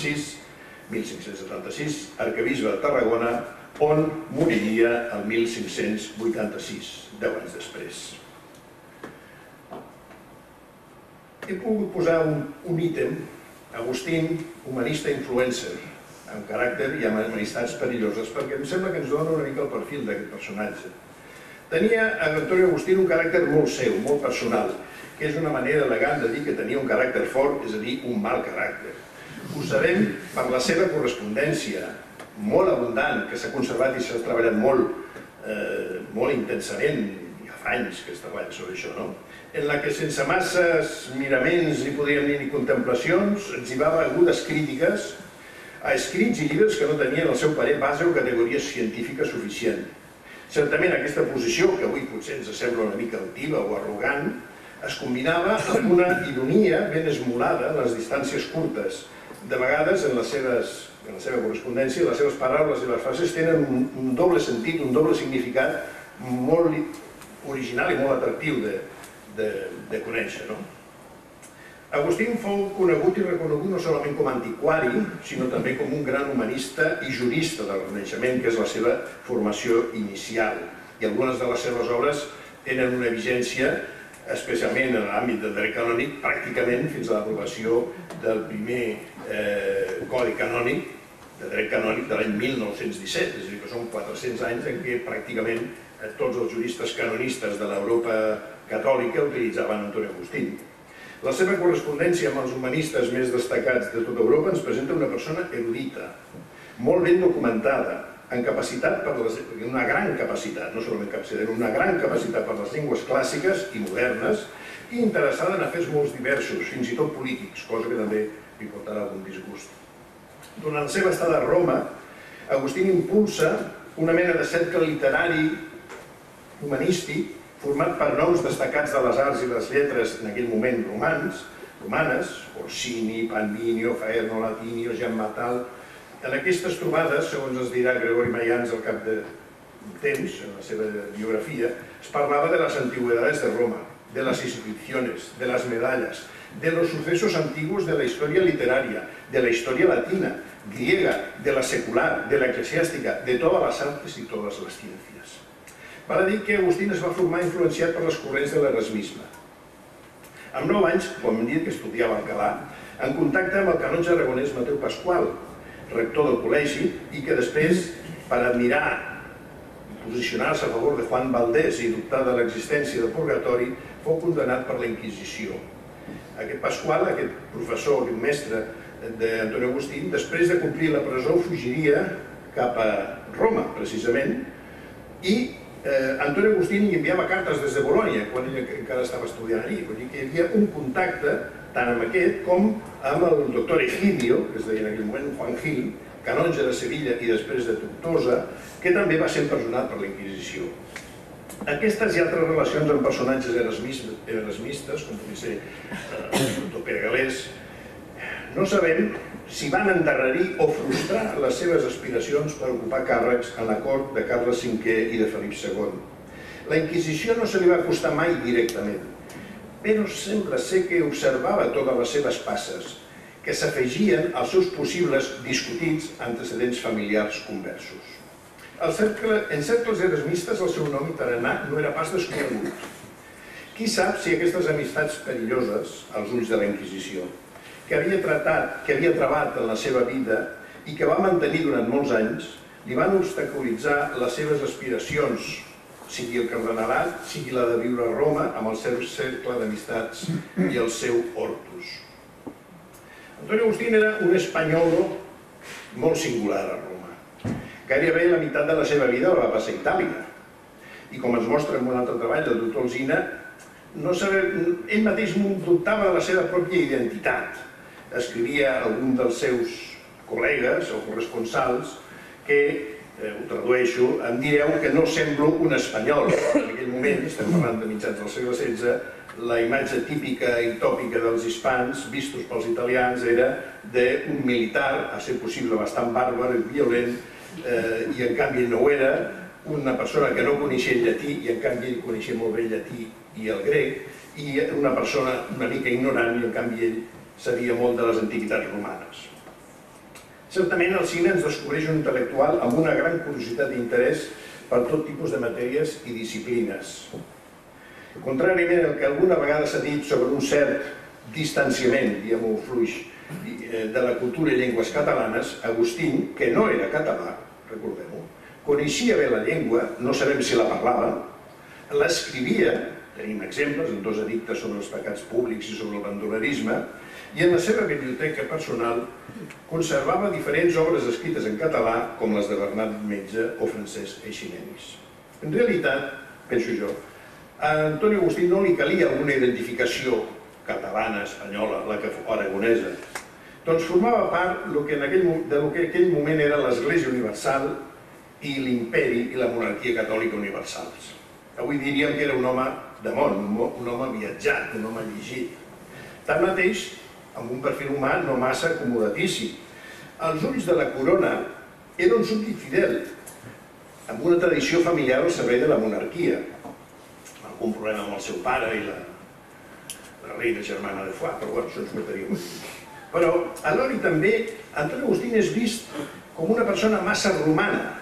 1576, arquebisbe de Tarragona, on moriria el 1586, 10 anys després. He pogut posar un ítem, Agustín, humanista influencer, amb caràcter i amb amistats perilloses, perquè em sembla que ens dona una mica el perfil d'aquest personatge. Tenia Antoni Agustín un caràcter molt seu, molt personal, que és una manera elegant de dir que tenia un caràcter fort, és a dir, un mal caràcter. Ho sabem per la seva correspondència molt abundant, que s'ha conservat i s'ha treballat molt intensament, i fa anys que es treballa sobre això, en la que sense masses miraments, ni podríem dir ni contemplacions, exhibava agudes crítiques a escrits i llibres que no tenien el seu parer base o categoria científica suficient. Certament aquesta posició, que avui potser ens sembla una mica altiva o arrogant, es combinava amb una ironia ben esmolada en les distàncies curtes. De vegades, en la seva correspondència, les seves paraules i les frases tenen un doble sentit, un doble significat molt original i molt atractiu de conèixer. Agustín fou conegut i reconegut no solament com a antiquari, sinó també com un gran humanista i jurista del Renaixement, que és la seva formació inicial. I algunes de les seves obres tenen una vigència especialment en l'àmbit del dret canònic, pràcticament fins a l'aprovació del primer codi canònic, de dret canònic de l'any 1917, és a dir, que són 400 anys en què pràcticament tots els juristes canonistes de l'Europa catòlica utilitzaven Antoni Agustín. La seva correspondència amb els humanistes més destacats de tota Europa ens presenta una persona erudita, molt ben documentada, amb capacitat per una gran capacitat, no solament capacitat, una gran capacitat per les llengües clàssiques i modernes i interessada en afers molt diversos, fins i tot polítics, cosa que també li portarà algun disgust. Durant la seva estada a Roma, Agustín impulsa una mena de cercle literari humanístic format per noms destacats de les arts i les lletres en aquell moment romanes, Orsini, Panminio, Faerno, Latinio, Jean Matal. En aquestes trobades, segons ens dirà Gregori Mayans al cap de temps, en la seva biografia, es parlava de las antigüedades de Roma, de las inscripciones, de las medallas, de los sucesos antiguos de la historia literaria, de la historia latina, griega, de la secular, de la eclesiástica, de todas las artes y todas las ciencias. Val a dir que Agustín es va formar influenciat per les corrents de l'erasmisme. Amb 9 anys, quan hem dit que estudiava a Alcalà, en contacte amb el canonge aragonès Mateu Pasqual, rector del col·legi, i que després, per admirar i posicionar-se a favor de Juan Valdés i dubtar de l'existència del purgatori, fou condenat per la Inquisició. Aquest Pasqual, aquest professor, aquest mestre d'Antoni Agustín, després de complir la presó, fugiria cap a Roma, precisament, i Antoni Agustín li enviava cartes des de Bolònia, quan ell encara estava estudiant allí. Vull dir que hi havia un contacte tant amb aquest com amb el doctor Egidio, que es deia en aquell moment Juan Gil, canonge de Sevilla i després de Tortosa, que també va ser empresonat per la Inquisició. Aquestes i altres relacions amb personatges erasmistes, com podria ser el doctor Pere Galés, no sabem si van endarrerir o frustrar les seves aspiracions per ocupar càrrecs en la cort de Carles V i de Felip II. La Inquisició no se li va acostar mai directament, però sembla ser que observava totes les seves passes, que s'afegien als seus possibles discutits antecedents familiars conversos. En cercles erasmistes el seu nom i tarannà no era pas desconegut. Qui sap si aquestes amistats perilloses, als ulls de la Inquisició, que havia travat en la seva vida i que va mantenir durant molts anys, li van obstaculitzar les seves aspiracions, sigui el cardenalat, sigui la de viure a Roma amb el seu cercle d'amistats i el seu hortus. Antoni Agustín era un espanyol molt singular a Roma. Gairebé la meitat de la seva vida la va passar a Itàlia. I com ens mostra en un altre treball del doctor Alsina, ell mateix dubtava de la seva pròpia identitat. Escrivia a algun dels seus col·legues o corresponsals que, ho tradueixo, em direu que no semblo un espanyol. En aquell moment, estem parlant de mitjans del segle XVI, la imatge típica i tòpica dels hispans, vistos pels italians, era d'un militar, a ser possible bastant bàrbar i violent, i en canvi no ho era, una persona que no coneixia el llatí i en canvi ell coneixia molt bé el llatí i el grec, i una persona una mica ignorant i en canvi ell sabia molt de les antiguitats romanes. Certament Alsina ens descobreix un intel·lectual amb una gran curiositat i interès per tot tipus de matèries i disciplines. Contràriament al que alguna vegada s'ha dit sobre un cert distanciament, diguem-ho fluix, de la cultura i llengües catalanes, Agustín, que no era català, recordem-ho, coneixia bé la llengua, no sabem si la parlava, l'escrivia, tenim exemples en 2 edictes sobre els pecats públics i sobre el bandolerisme, i en la seva biblioteca personal conservava diferents obres escrites en català, com les de Bernat Metge o Francesc Eiximenis. En realitat, penso jo, a Antoni Agustín no li calia alguna identificació catalana, espanyola, la que fos aragonesa. Doncs formava part del que en aquell moment era l'Església Universal i l'imperi i la monarquia catòlica universals. Avui diríem que era un home de món, un home viatjat, un home llegit. Tanmateix, amb un perfil humà no massa acomodatici. Als ulls de la corona era un súbdit fidel, amb una tradició familiar al servei de la monarquia. Algun problema amb el seu pare i la reina germana de Foix, però això ens mataríem aquí. Però alhora també Antoni Agustín és vist com una persona massa romana,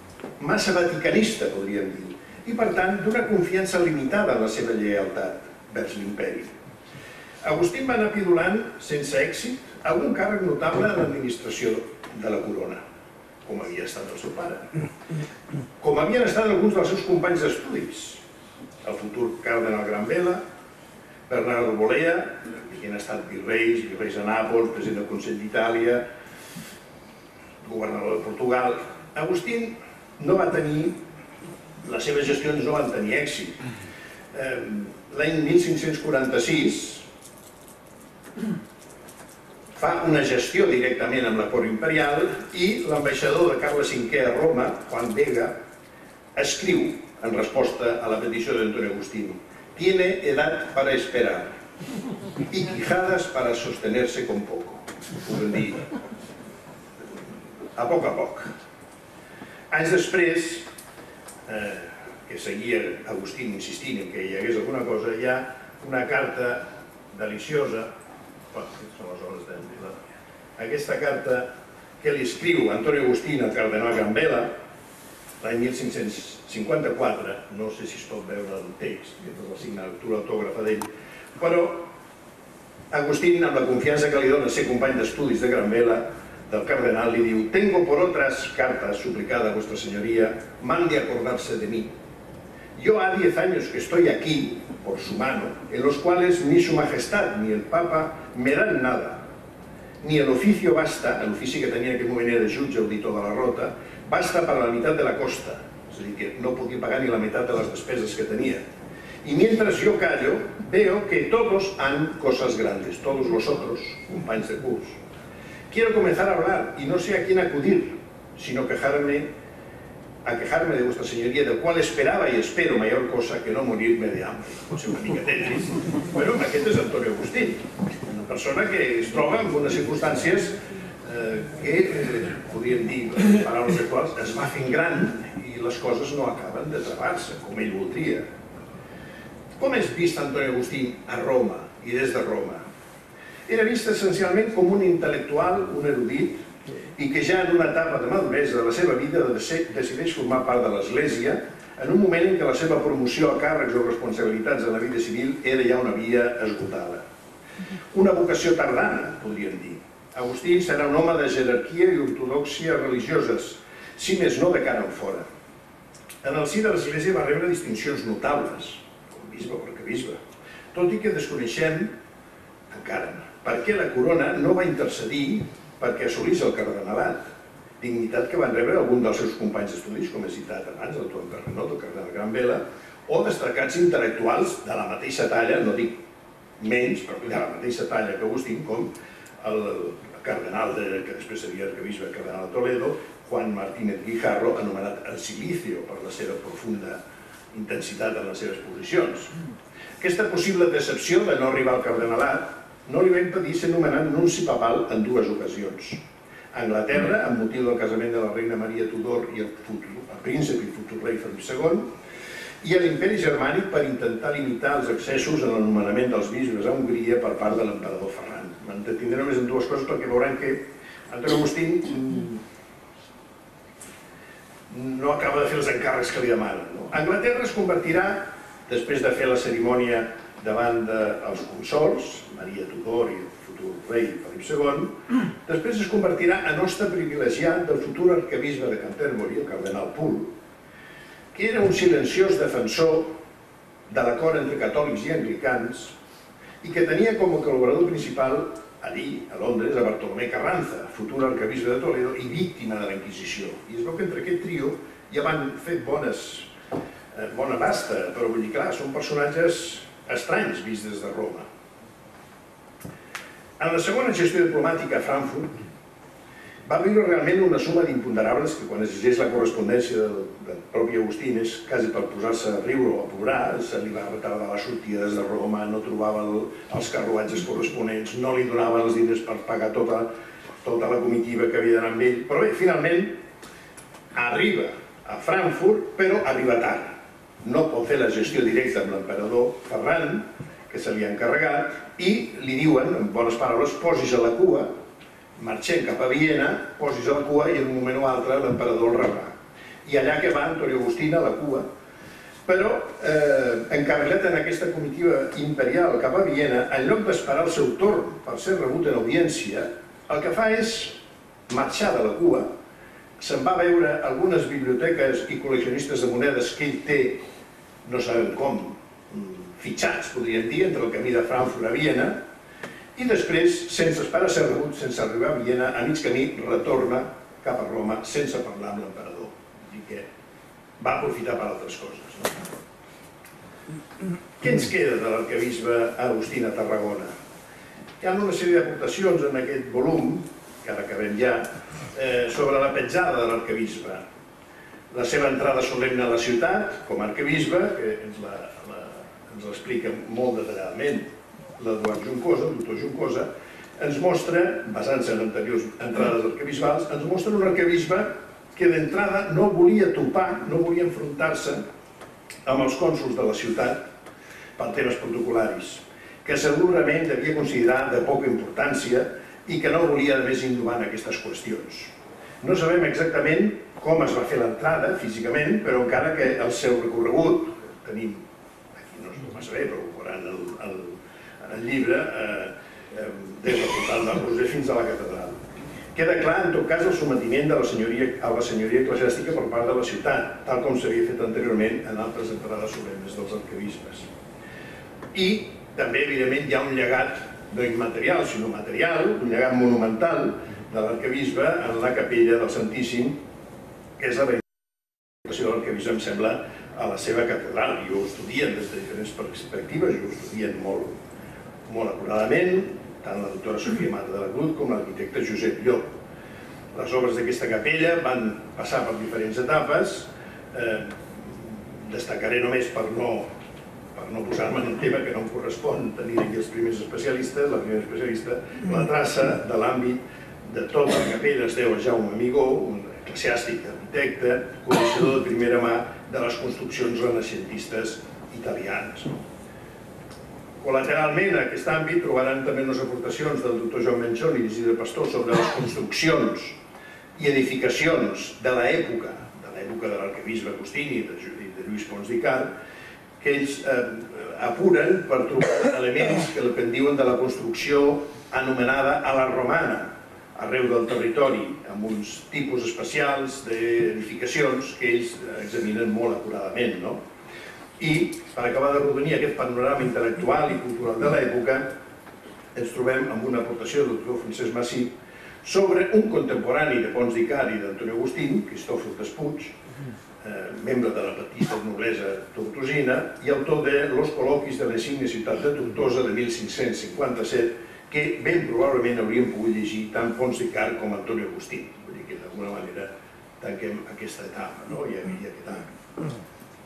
massa vaticanista, podríem dir, i per tant d'una confiança limitada en la seva lleialtat. vers l'imperi. Agustín va anar pidolant, sense èxit, algun càrrec notable en l'administració de la corona, com havia estat el seu pare, com havien estat alguns dels seus companys d'estudis, el futur cardenal Granvela, Bernardo Bolea, que havien estat virreis a Nàpols, president del Consell d'Itàlia, governador de Portugal. Agustín no va tenir, les seves gestions no van tenir èxit. L'any 1546 fa una gestió directament amb la cort imperial i l'ambaixador de Carles V a Roma, Juan Vega, escriu en resposta a la petició d'Antonio Agustín: «Tiene edad para esperar y quijadas para sostenerse con poco». Podem dir, a poc. Anys després, que seguia Agustín insistint en que hi hagués alguna cosa, hi ha una carta deliciosa, són les hores d'Emila, aquesta carta que li escriu Antonio Agustín al cardenal Granvela l'any 1554, no sé si es pot veure el text, que és la signatura autògrafa d'ell, però Agustín, amb la confiança que li dona ser company d'estudis de Granvela, del cardenal, li diu: «Tengo por otras cartas suplicada a vuestra señoría, mande acordarse de mí. Yo ha 10 años que estoy aquí, por su mano, en los cuales ni su majestad ni el papa me dan nada. Ni el oficio basta», el ofici que tenia en aquell moment era de jutge auditor de la Rota, «basta para la mitad de la costa». És a dir, que no podia pagar ni la meitat de les despeses que tenia. «Y mientras yo callo, veo que todos han cosas grandes, todos vosotros, companys de curs. Quiero comenzar a hablar y no sé a quién acudir, sino quejarme de vuestra señoría, del cual esperaba y espero mayor cosa que no morirme de hambre». Pot ser una mica tècnic. Bueno, aquest és Antonio Agustín, una persona que es troba en unes circumstàncies que, podríem dir, en paraules actuals, es va fent gran i les coses no acaben de travar-se com ell voldria. Com és vist Antonio Agustín a Roma i des de Roma? Era vist essencialment com un intel·lectual, un erudit, i que ja en una etapa de maduresa de la seva vida decideix formar part de l'Església en un moment en què la seva promoció a càrrecs o responsabilitats en la vida civil era ja una via esgotada. Una vocació tardana, podríem dir. Agustí serà un home de jerarquia i ortodoxia religioses, si més no de cara en fora. En el si de l'Església va rebre distincions notables, com bisbe o arquebisbe, tot i que desconeixem encara per què la corona no va intercedir perquè assolís el cardenalat, dignitat que van rebre alguns dels seus companys d'estudis, com he citat abans, el Joan Carrenot, el cardenal Granvela, o destacats intel·lectuals de la mateixa talla, no dic menys, però de la mateixa talla que Agustín, com el cardenal, que després seria arquebisbe, el cardenal de Toledo, Juan Martínez Guijarro, anomenat el Silicio per la seva profunda intensitat en les seves posicions. Aquesta possible decepció de no arribar al cardenalat no li va impedir ser nomenat nunci papal en 2 ocasions. A Anglaterra, amb motiu del casament de la reina Maria Tudor i el príncep i futur rei Felip II, i a l'Imperi Germànic per intentar limitar els excessos en el nomenament dels bisbes a Hongria per part de l'emperador Ferran. M'entretindré només en 2 coses perquè veurem que Antonio Agustín no acaba de fer els encàrrecs que li demanen. A Anglaterra es convertirà, després de fer la cerimònia davant dels consorts, Maria Tudor i el futur rei Felip II, després es convertirà en hoste privilegiat del futur arquebisbe de Canterbury, el cardenal Pole, que era un silenciós defensor de l'acord entre catòlics i anglicans i que tenia com a col·laborador principal allí, a Londres, a Bartolomé Carranza, futur arquebisbe de Toledo i víctima de la Inquisició. I es veu que entre aquest trio ja van fer bona basta, però vull dir, clar, són personatges estranys vist des de Roma. En la segona gestió diplomàtica a Frankfurt va viure realment una suma d'imponderables que quan es llegeix la correspondència del propi Agustín és quasi per posar-se a riure o a plorar, se li va retardar les sortides de Roma, no trobava els carruatges corresponents, no li donaven els diners per pagar tota la comitiva que havia d'anar amb ell, però bé, finalment arriba a Frankfurt, però arriba tard. No pot fer la gestió directa amb l'emperador Ferran, que se li ha encarregat, i li diuen, en bones paraules, posis a la cua, marxem cap a Viena, posis a la cua i en un moment o altre l'emperador el rebrà. I allà que va Antonio Agustín a la cua, Però, encarrilat en aquesta comitiva imperial cap a Viena, en lloc d'esperar el seu torn per ser rebut en audiència, el que fa és marxar de la cua, se'n va a veure algunes biblioteques i col·leccionistes de monedes que ell té, no sabem com, fitxats, podríem dir, entre el camí de Frankfurt a Viena, i després, sense esperar ser rebut, sense arribar a Viena, a mig camí retorna cap a Roma sense parlar amb l'emperador. Vull dir que va aprofitar per altres coses. Què ens queda de l'arquebisbe Agustín a Tarragona? Hi ha una sèrie d'aportacions en aquest volum, que ara acabem ja, sobre la petjada de l'arquebisbe. La seva entrada solemne a la ciutat, com a arquebisbe, que ens l'explica molt detalladament l'Eduard Juncosa, el doctor Juncosa, ens mostra, basant-se en anteriors entrades arquebisbals, ens mostra un arquebisbe que d'entrada no volia topar, no volia enfrontar-se amb els cònsols de la ciutat per temes protocolaris, que segurament devia considerar de poca importància i que no volia, a més, innovar en aquestes qüestions. No sabem exactament com es va fer l'entrada físicament, però encara que el seu recorregut, tenim, aquí no es va saber, però ho veuran en el llibre, des del portal del Roser fins a la catedral. Queda clar, en tot cas, el sometiment a la senyoria eclesiàstica per part de la ciutat, tal com s'havia fet anteriorment en altres entrades solemnes dels arquebisbes. I també, evidentment, hi ha un llegat no immaterial, sinó material, un llegat monumental de l'arquebisbe en la capella del Santíssim, que és la veritat de l'arquebisbe, em sembla, a la seva catedral. I ho estudien des de diferents perspectives, i ho estudien molt acuradament, tant la doctora Sofia Mata de la Cruz com l'arquitecte Josep Llop. Les obres d'aquesta capella van passar per diferents etapes. Destacaré només per no posar-me en un tema que no em correspon tenir aquí els primers especialistes, la primera especialista, la traça de l'àmbit de tota la capella es deu a Jaume Amigó, un eclesiàstic, arquitecte, coneixedor de primera mà de les construccions renaixentistes italianes. Col·lateralment, a aquest àmbit, trobaran també unes aportacions del doctor Joan Menchón i d'Isidre Pastor sobre les construccions i edificacions de l'època de l'arquebisbe Agustín i de Lluís Pons d'Icart, que ells apuren per trobar elements que en diuen de la construcció anomenada a la romana, arreu del territori, amb uns tipus especials d'edificacions que ells examinen molt acuradament. I, per acabar de rodonir aquest panorama intel·lectual i cultural de l'època, ens trobem amb una aportació del doctor Francesc Massip sobre un contemporani de Pons d'Icart i d'Antoni Agustín, Cristòfor Despuig, membre de la petita noblesa tortosina i autor de Los col·loquis de l'insigne ciutat de Tortosa de 1557, que ben probablement hauríem pogut llegir tant Pons d'Icart com Antoni Agustín. Vull dir que d'alguna manera tanquem aquesta etapa i aquest àmbit.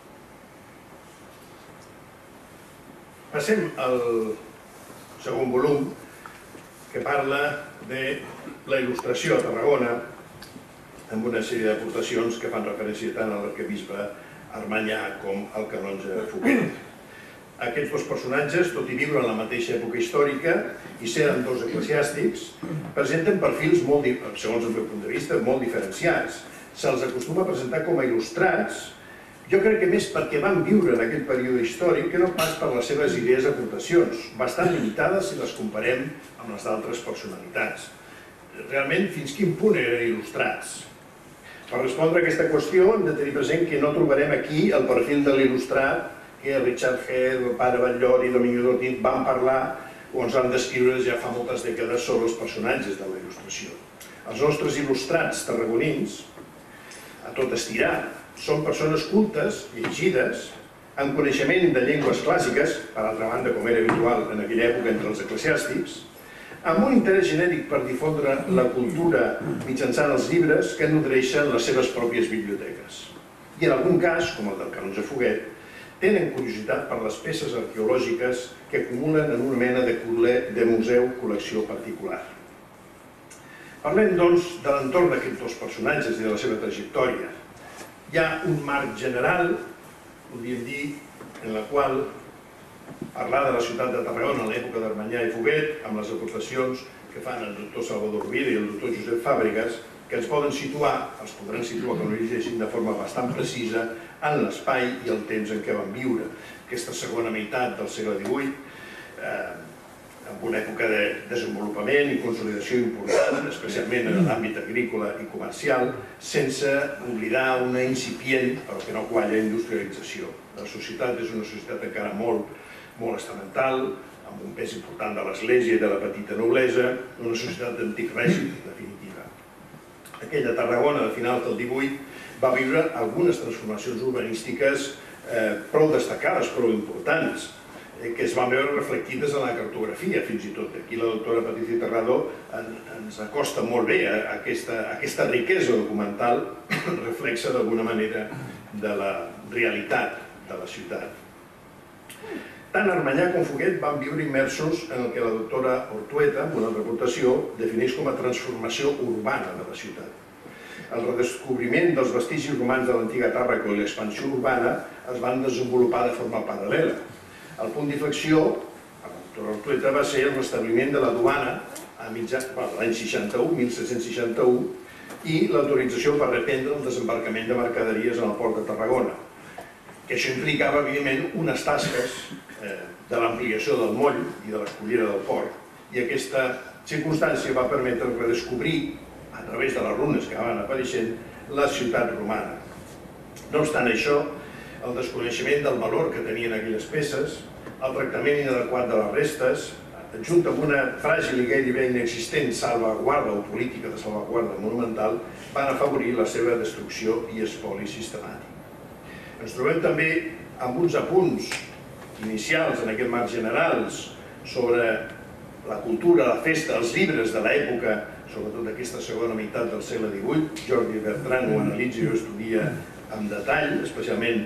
Passem al segon volum, que parla de la il·lustració a Tarragona, amb una sèrie d'aportacions que fan referència tant a l'arquebisbe Armanyà com al canonge Foguet. Aquests dos personatges, tot i viure en la mateixa època històrica i ser dos eclesiàstics, presenten perfils, segons el meu punt de vista, molt diferenciats. Se'ls acostuma a presentar com a il·lustrats, jo crec que més perquè van viure en aquell període històric que no pas per les seves idees i aportacions, bastant limitades si les comparem amb les d'altres personalitats. Realment, fins quin punt eren il·lustrats? Per respondre a aquesta qüestió hem de tenir present que no trobarem aquí el perfil de l'il·lustrat que Richard Hare, el pare Batllori i Domingo d'Ortiz van parlar o ens van descriure ja fa moltes dècades sobre els personatges de la il·lustració. Els nostres il·lustrats tarragonins, a tot estirar, són persones cultes, llegides, amb coneixement de llengües clàssiques, per altra banda, com era habitual en aquella època entre els eclesiàstics, amb un interès genèric per difondre la cultura mitjançant els llibres que nodreixen les seves pròpies biblioteques. I en algun cas, com el del canonge Foguet, tenen curiositat per les peces arqueològiques que acumulen en una mena de museu-col·lecció particular. Parlem, doncs, de l'entorn d'aquests dos personatges i de la seva trajectòria. Hi ha un marc general, podríem dir, en la qual parlar de la ciutat de Tarragona a l'època d'Armanyà i Foguet, amb les aportacions que fan el doctor Salvador Rovira i el doctor Josep Fàbregas, que ens poden situar, els podran situar, que no ho llegeixin de forma bastant precisa, en l'espai i el temps en què van viure. Aquesta segona meitat del segle XVIII, en una època de desenvolupament i consolidació important, especialment en l'àmbit agrícola i comercial, sense oblidar una incipient, però que no qualla, industrialització. La societat és una societat encara molt estamental, amb un pes important de l'església i de la petita noblesa, una societat d'antic règim, en definitiva. Aquella Tarragona de finals del XVIII va viure algunes transformacions urbanístiques prou destacades, prou importants, que es van veure reflectides en la cartografia, fins i tot. Aquí la doctora Patricia Terrado ens acosta molt bé a aquesta riquesa documental reflexa d'alguna manera de la realitat de la ciutat. Tant Armanyà com Foguet van viure immersos en el que la doctora Ortueta, amb una altra aportació, defineix com a transformació urbana de la ciutat. El redescobriment dels vestigis romans de l'antiga Tàrraco i l'expansió urbana es van desenvolupar de forma paral·lela. El punt d'inflexió, a la doctora Ortueta, va ser el restabliment de la duana l'any 61, 1761, i l'autorització per reprendre el desembarcament de mercaderies en el port de Tarragona, que això implicava, evidentment, unes tasques de l'ampliació del moll i de l'escollera del port, i aquesta circumstància va permetre redescobrir, a través de les runes que van apareixent, la ciutat romana. No obstant això, el desconeixement del valor que tenien aquelles peces, el tractament inadequat de les restes, junt amb una fràgil i gairebé inexistent salvaguarda o política de salvaguarda monumental, van afavorir la seva destrucció i espoli sistemàtic. Ens trobem també amb uns apunts inicials en aquest marc generals sobre la cultura, la festa, els llibres de l'època, sobretot d'aquesta segona meitat del segle XVIII. Jordi Bertran ho analitza i ho estudia amb detall, especialment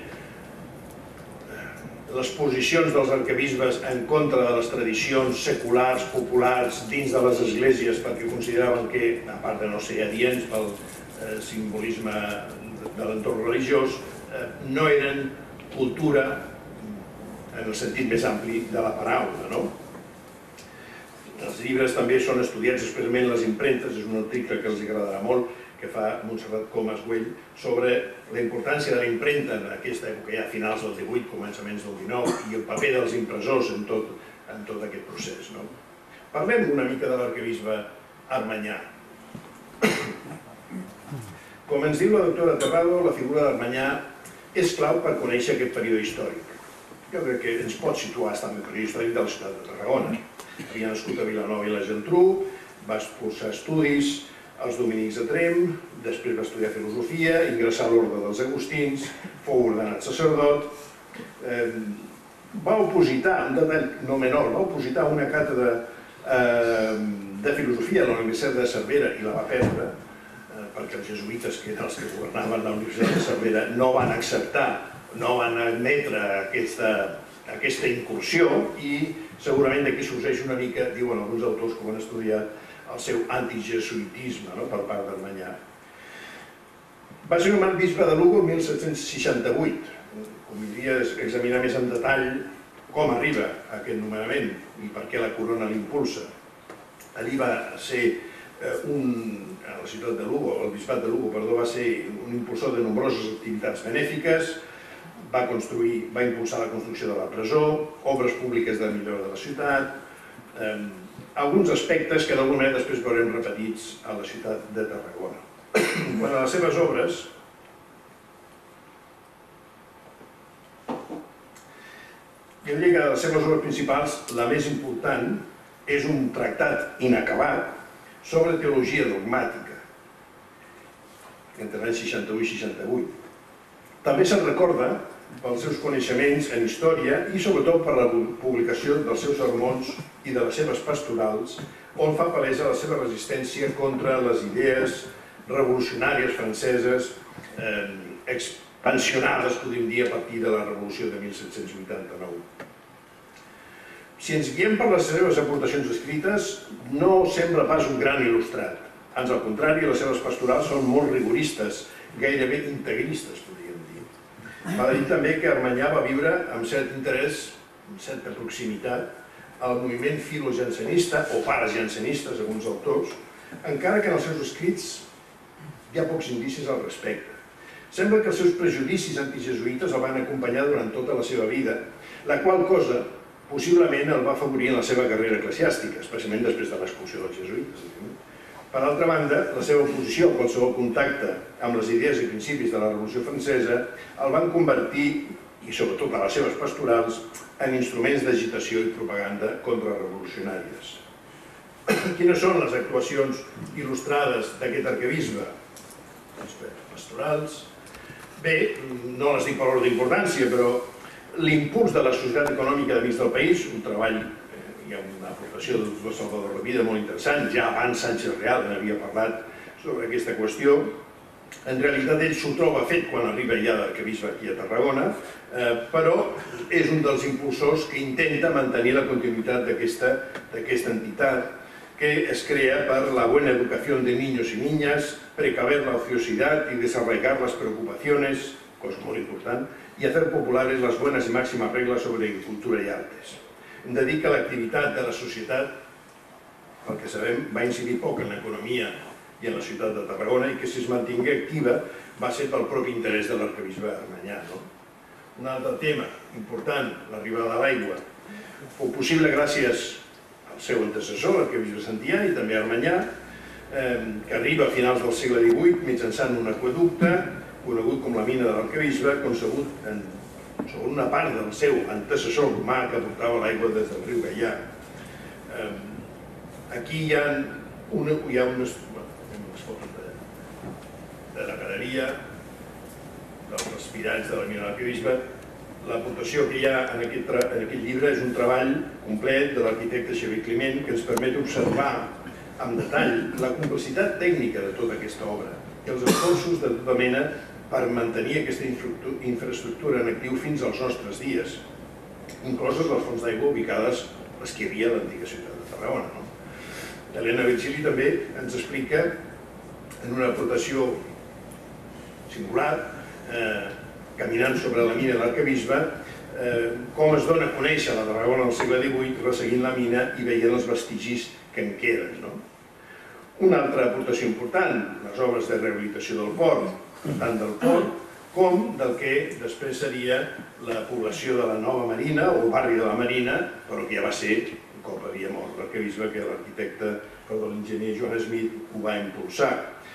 les posicions dels arquebisbes en contra de les tradicions seculars, populars, dins de les esglésies, perquè consideraven que, a part de no ser adients pel simbolisme de l'entorn religiós, no eren cultura en el sentit més ampli de la paraula. Els llibres també són estudiats, especialment les impremtes, és un article que els agradarà molt, que fa Montserrat Comas Güell, sobre la importància de la impremta en aquesta època, ja a finals del XVIII, començaments del XIX, i el paper dels impressors en tot aquest procés. Parlem una mica de l'arquebisbe Armanyà. Com ens diu la doctora Terrado, la figura d'Armanyà és clau per conèixer aquest període històric. Jo crec que ens pot situar en el període històric de la ciutat de Tarragona. Havia nascut a Vilanova i la Geltrú, va cursar estudis als dominics de Tremp, després va estudiar filosofia, ingressar a l'orde dels agustins, fou ordenat sacerdot, va opositar, un detall no menor, va opositar una càtedra de filosofia a la Universitat de Cervera i la va perdre, perquè els jesuïtes, que eren els que governaven la Universitat de Cervera, no van acceptar, no van admetre aquesta incursió, i segurament d'aquí sorgeix una mica, diuen alguns autors que van estudiar, el seu antijesuïtisme per part d'Armanyà. Va ser nomenat bisbe de Lugo el 1768. Convindria examinar més en detall com arriba a aquest nomenament i per què la corona l'impulsa. Allí va ser a la ciutat de Lugo, el bisbat de Lugo, va ser un impulsor de nombroses activitats benèfiques, va impulsar la construcció de la presó, obres públiques de millora de la ciutat, alguns aspectes que d'alguna manera després veurem repetits a la ciutat de Tarragona. Quant a les seves obres, jo diria que de les seves obres principals, la més important és un tractat inacabat sobre teologia dogmàtica, entre l'any 61 i 68. També se'n recorda pels seus coneixements en història i sobretot per la publicació dels seus sermons i de les seves pastorals, on fa palesa la seva resistència contra les idees revolucionàries franceses expansionades, podríem dir, a partir de la Revolució de 1789. Si ens guiem per les seves aportacions escrites, no sembla pas un gran il·lustrat. Ans al contrari, les seves pastorals són molt rigoristes, gairebé integristes, podríem dir. Val a dir també que Armanyà va viure amb cert interès, amb certa proximitat, al moviment filojansenista o parajansenista, segons autors, encara que en els seus escrits Hi ha pocs indicis al respecte. Sembla que els seus prejudicis antijesuïtes el van acompanyar durant tota la seva vida, la qual cosa possiblement el va afavorir en la seva carrera eclesiàstica, especialment després de l'expulsió dels jesuïtes. Per altra banda, la seva oposició a qualsevol contacte amb les idees i principis de la Revolució Francesa el van convertir, i sobretot a les seves pastorals, en instruments d'agitació i propaganda contrarrevolucionàries. Quines són les actuacions il·lustrades d'aquest arquebisbe? Pastorals. Bé, no les dic per ordre d'importància, però l'impuls de la Societat Econòmica d'Amics del País, un treball, hi ha una aportació del doctor Salvador Rabida molt interessant, ja abans Sánchez Real n'havia parlat sobre aquesta qüestió. En realitat ell s'ho troba fet quan arriba ja d'arquebisbe aquí a Tarragona, però és un dels impulsors que intenta mantenir la continuïtat d'aquesta entitat que es crea per la buena educación de niños y niñas, precaver la ociosidad y desarraigar las preocupaciones, cosa molt important, y hacer populares las buenas y máximas reglas sobre cultura y artes. Hem de dir que l'activitat de la societat, pel que sabem, va incidir poc en l'economia i en la ciutat de Tarragona i que si es mantingué activa va ser pel propi interès de l'arquebisbe Armanyà. Un altre tema important, l'arribada de l'aigua, fou possible gràcies al seu antecessor, l'arquebisbe Santià i també Armanyà, que arriba a finals del segle XVIII mitjançant un aqüeducte conegut com la mina de l'arquebisbe, concebut sobre una part del seu antecessor romà que portava l'aigua des del riu Gaià. Aquí hi ha unes fotos de la galeria dels respirats de la mina de l'arquebisbe. L'aportació que hi ha en aquest llibre és un treball complet de l'arquitecte Xavier Climent que ens permet observar amb detall la complexitat tècnica de tota aquesta obra i els esforços de tota mena per mantenir aquesta infraestructura en actiu fins als nostres dies, incloses les fonts d'aigua ubicades les que hi havia a l'antiga ciutat de Tarragona. Helena Virgili també ens explica en una aportació singular, caminant sobre la mina de l'arquebisbe, com es dona a conèixer la Tarragona del segle XVIII resseguint la mina i veient els vestigis que en queden. Una altra aportació important, les obres de rehabilitació del port, tant del port com del que després seria la població de la Nova Marina o el barri de la Marina, però que ja va ser, un cop havia mort l'arquebisbe, que l'enginyer Joan Smith ho va impulsar.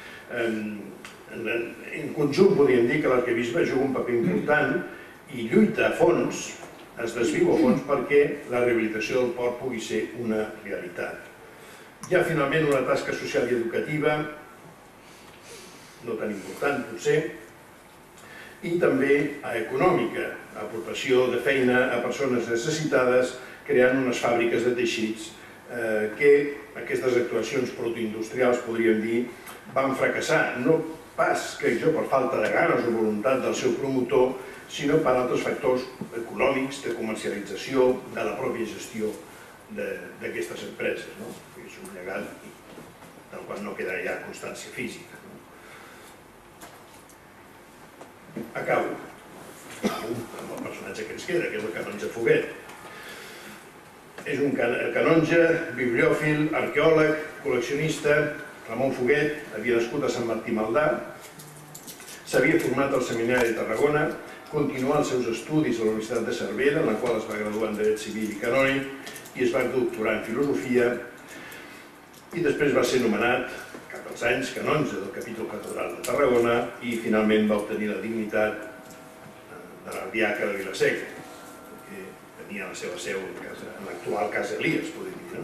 En conjunt podríem dir que l'arquebisbe juga un paper important i lluita a fons, es desviu a fons perquè la rehabilitació del port pugui ser una realitat. Hi ha finalment una tasca social i educativa, no tan important potser, i també econòmica, aportació de feina a persones necessitades, creant unes fàbriques de teixits que aquestes actuacions protoindustrials, podríem dir, van fracassar. No pas, crec jo, per falta de ganes o voluntat del seu promotor, sinó per altres factors econòmics, de comercialització, de la pròpia gestió d'aquestes empreses. És un llegat del qual no queda ja constància física. Acabo amb el personatge que ens queda, que és el canonge Foguet. És un canonge, bibliòfil, arqueòleg, col·leccionista. Ramon Foguet havia nascut a Sant Martí Maldà, s'havia format al Seminari de Tarragona, continuà els seus estudis a la Universitat de Cervera, en la qual es va graduar en Dret Civil i Canònic, i es va doctorar en Filosofia, i després va ser nomenat, cap als anys, canonge del capítol catedral de Tarragona, i finalment va obtenir la dignitat de l'ardiaca de Vila-seca, que tenia la seva seu en l'actual Casa Elies, podríem dir.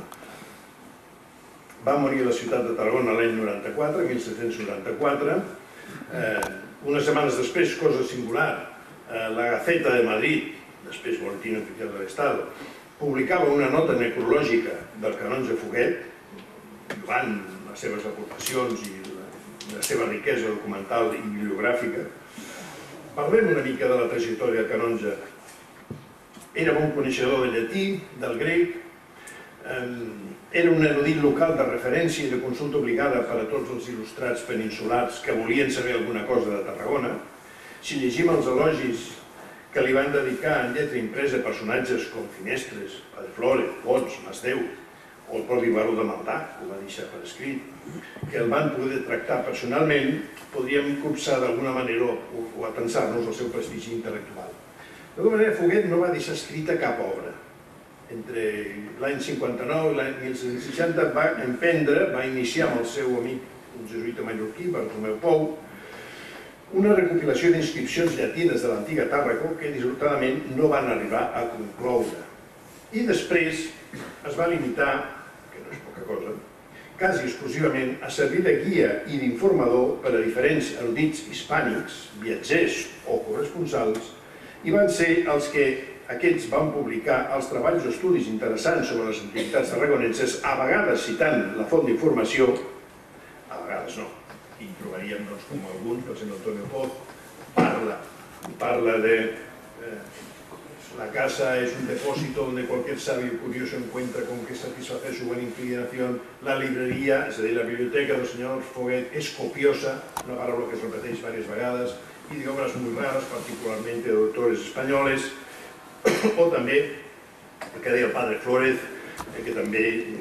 Va morir a la ciutat de Tarragona l'any 94, 1794. Unes setmanes després, cosa singular, la Gaceta de Madrid, després Boletín Oficial del Estado, publicava una nota necrològica del canonge Foguet, lloant les seves aportacions i la seva riquesa documental i bibliogràfica. Parlem una mica de la trajectòria del canonge. Era bon coneixedor del llatí, del grec, era un erudit local de referència i de consulta obligada per a tots els il·lustrats peninsulars que volien saber alguna cosa de Tarragona. Si llegim els elogis que li van dedicar en lletra impresa personatges com Finestres, Padre Flores, Pons, Masdeu, o el propi baró de Maldà, que ho va deixar per escrit, que el van poder tractar personalment, podríem copsar d'alguna manera o atensar-nos el seu prestigi intel·lectual. D'alguna manera, Foguet no va deixar escrita cap obra. Entre l'any 59 i l'any 1760 va emprendre, va iniciar amb el seu amic, un jesuïta mallorquí, Bartomeu Pou, una recopilació d'inscripcions llatines de l'antiga Tàrraco que dissortadament no van arribar a concloure. I després es va limitar, que no és poca cosa, quasi exclusivament a servir de guia i d'informador per a diferents erudits hispànics, viatgers o corresponsals, i van ser els que aquests van publicar els treballs o estudis interessants sobre les antiguitats tarragonenses, a vegades citant la font d'informació, a vegades no. I trobaríem com alguns, per exemple, Antonio Poz parla de la casa es un depósito donde cualquier sabio y curioso encuentra con qué satisfacer su buena inclinación. La librería, és a dir, la biblioteca del senyor Foguet és copiosa, una paraula que es repeteix diverses vegades, y de obras muy raras, particularmente de autores españoles, o també el que deia el padre Flórez, que també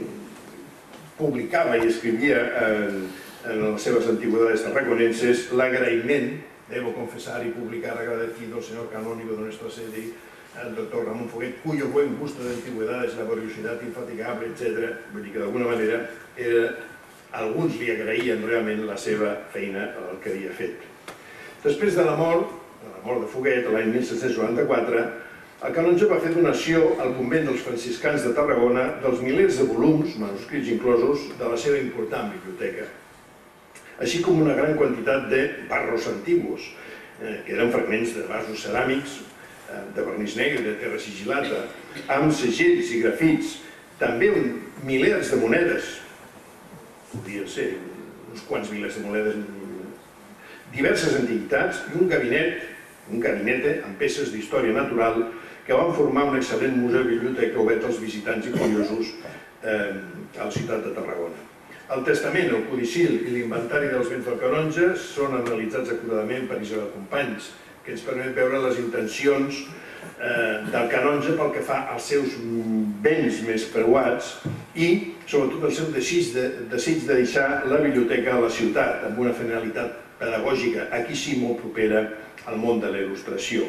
publicava i escrivia en les seves antigüedades tarraconenses l'agraïment, debo confesar y publicar agradecido al señor canónigo de nuestra sede, el doctor Ramón Foguet, cuyo buen gusto de antigüedades, laboriosidad infatigable, etc. Vull dir que d'alguna manera alguns li agraïen realment la seva feina, el que havia fet. Després de la mort de Foguet, l'any 1794, el canonge va fer donació al convent dels franciscans de Tarragona dels milers de volums, manuscrits inclosos, de la seva important biblioteca, així com una gran quantitat de barros antigos, que eren fragments de vasos ceràmics, de vernís negre, de terra sigil·lata, amb segells i grafits, també milers de monedes, podrien ser uns quants milers de monedes, diverses antiguitats i un gabinete amb peces d'història natural que van formar un excel·lent museu-biblioteca obert als visitants i curiosos a la ciutat de Tarragona. El testament, el codicil i l'inventari dels béns del canonge són analitzats acuradament per Isabel Companys, que ens permet veure les intencions del canonge pel que fa als seus béns més preuats i, sobretot, el seu desig de deixar la biblioteca a la ciutat, amb una finalitat pedagògica, aquí sí molt propera al món de la il·lustració.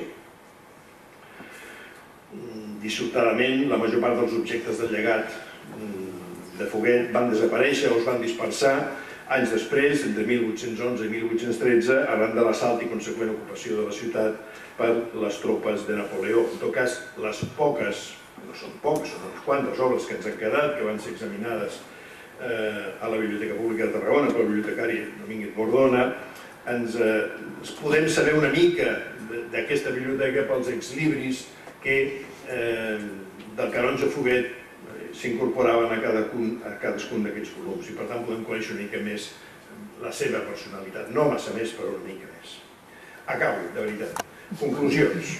Dissortadament, la major part dels objectes del llegat de Foguet van desaparèixer o es van dispersar anys després, entre 1811 i 1813, arran de l'assalt i conseqüent ocupació de la ciutat per les tropes de Napoleó. En tot cas, les poques, no són poques, són unes quantes obres que ens han quedat, que van ser examinades a la Biblioteca Pública de Tarragona pel bibliotecari Domínguez Bordona, ens podem saber una mica d'aquesta biblioteca pels exlibris que del canonge Foguet s'incorporaven a cadascun d'aquests volums i per tant podem conèixer una mica més la seva personalitat, no massa més però una mica més. Acabo, de veritat. Conclusions.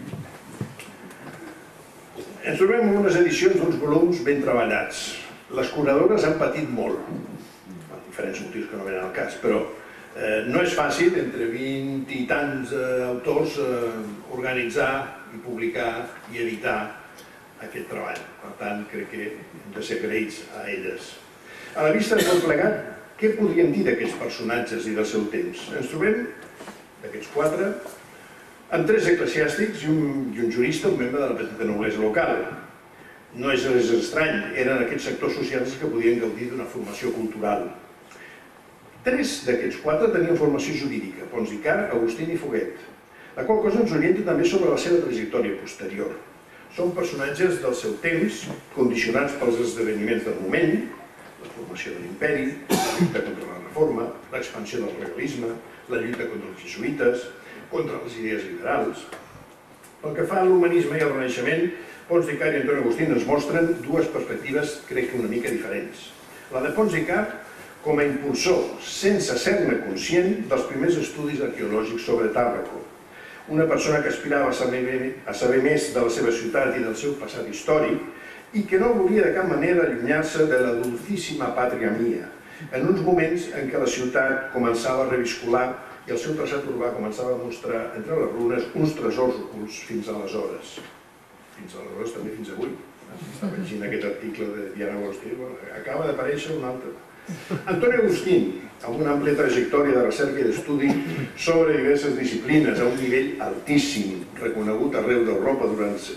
Ens trobem en unes edicions d'uns volums ben treballats. Les curadores han patit molt, per diferents motius que no venen al cas, però no és fàcil entre 20 i tants autors organitzar i publicar i editar aquest treball. Per tant, crec que hem de ser agraïts a elles. A la vista de tot plegat, què podríem dir d'aquests personatges i del seu temps? Ens trobem, d'aquests quatre, amb tres eclesiàstics i un jurista, un membre de la petita noblesa local. No és res estrany, eren aquests sectors socials que podien gaudir d'una formació cultural. Tres d'aquests quatre tenien formació jurídica, Pons i Car, Agustín i Foguet, la qual cosa ens orienta també sobre la seva trajectòria posterior. Són personatges del seu temps, condicionats pels esdeveniments del moment, la formació de l'imperi, la lluita contra la reforma, l'expansió del legalisme, la lluita contra els jesuïtes, contra les idees liberals. Pel que fa a l'humanisme i al Renaixement, Pons i Car i Antoni Agustín ens mostren dues perspectives, crec que una mica diferents. La de Pons i Car com a impulsor, sense ser-ne conscient, dels primers estudis arqueològics sobre Tàrraco. Una persona que aspirava a saber més de la seva ciutat i del seu passat històric i que no volia de cap manera allunyar-se de la dulcíssima pàtria mia, en uns moments en què la ciutat començava a reviscolar i el seu traçat urbà començava a mostrar entre les runes uns tresors ocults fins aleshores. Fins aleshores, també fins avui. Estava llegint aquest article de Diana Agustí, acaba d'aparèixer un altre. Antoni Agustín, amb una àmplia trajectòria de recerca i d'estudi sobre diverses disciplines a un nivell altíssim, reconegut arreu d'Europa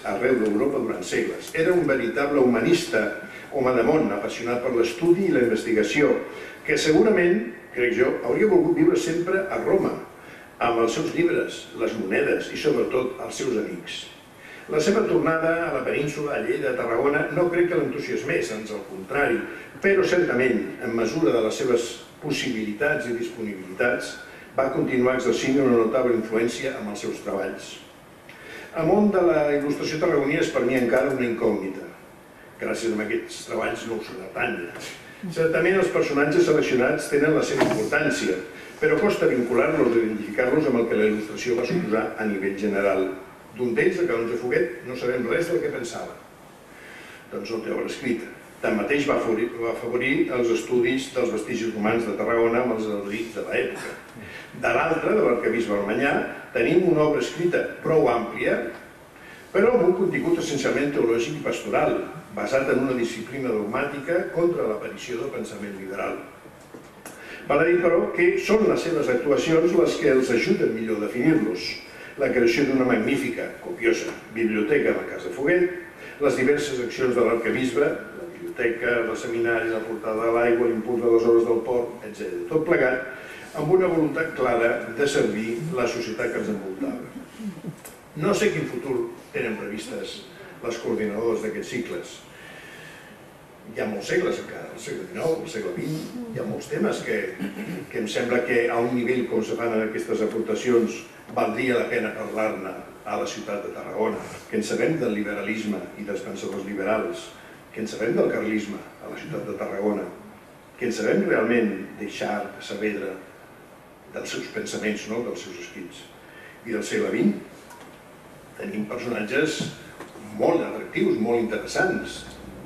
durant segles. Era un veritable humanista, home de món, apassionat per l'estudi i la investigació, que segurament, crec jo, hauria volgut viure sempre a Roma, amb els seus llibres, les monedes i sobretot els seus amics. La seva tornada a la península, a Lleida, a Tarragona, no crec que l'entusiasmés, ans al contrari, però certament, en mesura de les seves possibilitats i disponibilitats, va continuar exercint una notable influència amb els seus treballs. El món de la il·lustració tarragonia és per mi encara una incògnita. Gràcies a aquests treballs no ho serà tant. Certament els personatges seleccionats tenen la seva importància, però costa vincular-los i identificar-los amb el que la il·lustració va suposar a nivell general. D'un d'ells, de Canons de Foguet, no sabem res del que pensava. Doncs no té obra escrita. Tanmateix va afavorir els estudis dels vestigis romans de Tarragona amb els erudits de l'època. De l'altra, de l'arquebisbe Armanyà, tenim una obra escrita prou àmplia, però amb un contingut essencialment teològic i pastoral, basat en una disciplina dogmàtica contra l'aparició del pensament liberal. Val a dir, però, que són les seves actuacions les que els ajuden millor a definir-los. La creació d'una magnífica, copiosa, biblioteca de la Casa Foguet, les diverses accions de l'arquebisbe, la biblioteca, el seminari, la portada de l'aigua, l'impuls de les obres del port, etc. Tot plegat amb una voluntat clara de servir la societat que ens envoltava. No sé quin futur tenen previstes les coordinadores d'aquests cicles. Hi ha molts segles encara, el segle XIX, el segle XX, hi ha molts temes que em sembla que a un nivell com se fan aquestes aportacions valdria la pena parlar-ne a la ciutat de Tarragona, que en sabem del liberalisme i dels pensadors liberals, que en sabem del carlisme a la ciutat de Tarragona, que en sabem realment d'Eixart, de Saavedra, dels seus pensaments, dels seus escrits. I del segle XX tenim personatges molt atractius, molt interessants,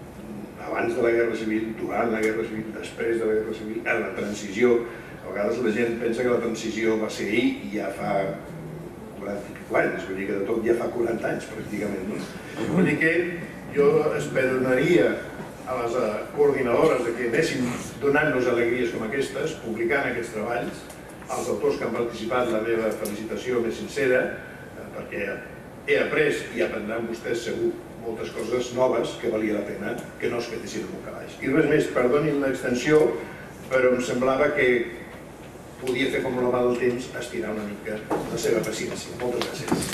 abans de la Guerra Civil, durant la Guerra Civil, després de la Guerra Civil, en la transició. A vegades la gent pensa que la transició va ser ahir i ja fa 40 i pico anys, vull dir que de tot ja fa 40 anys pràcticament. Vull dir que jo esperonaria a les coordinadores que anessin donant-nos alegries com aquestes, publicant aquests treballs, als autors que han participat la meva felicitació més sincera, perquè he après i aprendran vostès segur moltes coses noves que valia la pena que no es quedessin en un calaix. I res més, perdonin l'extensió, però em semblava que podia fer com la mà del temps, estirar una mica la seva paciència. Moltes gràcies.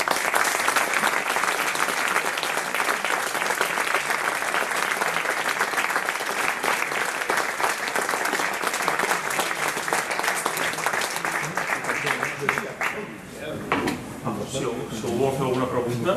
Si algú vol fer alguna pregunta,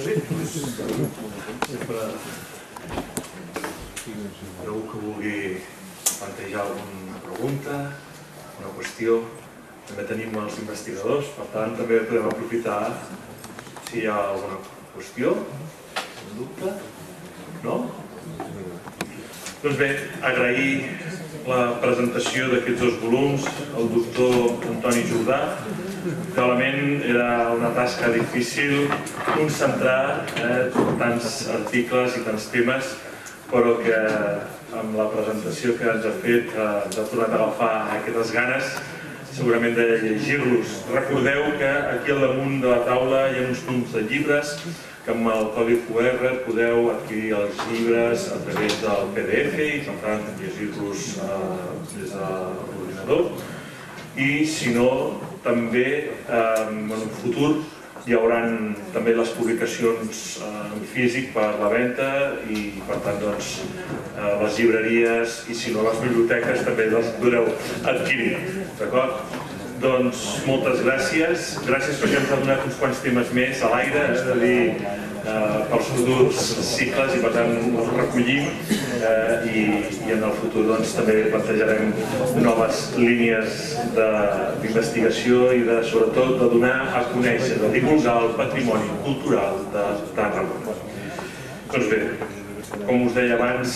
algú que vulgui plantejar alguna pregunta, una qüestió. També tenim els investigadors, per tant també podem aprofitar si hi ha alguna qüestió, un dubte, no? Doncs bé, agrair la presentació d'aquests dos volums al doctor Antoni Jordà. Realment era una tasca difícil concentrar tants articles i tants temes, però que amb la presentació que ens ha fet ens ha tornat a agafar aquestes ganes segurament de llegir-los. Recordeu que aquí al damunt de la taula hi ha uns punts de llibres que amb el codi QR podeu adquirir els llibres a través del PDF i per tant llegir-los des de l'ordinador. I si no, també en un futur hi haurà també les publicacions en físic per la venda i per tant les llibreries i si no les biblioteques també les podreu adquirir. D'acord? Doncs moltes gràcies. Gràcies perquè ens ha donat uns quants temes més a l'aire, és a dir, pels futurs cicles i per tant els recollim i en el futur també plantejarem noves línies d'investigació i sobretot de donar a conèixer, de divulgar el patrimoni cultural de Tarragona. Doncs bé, com us deia abans,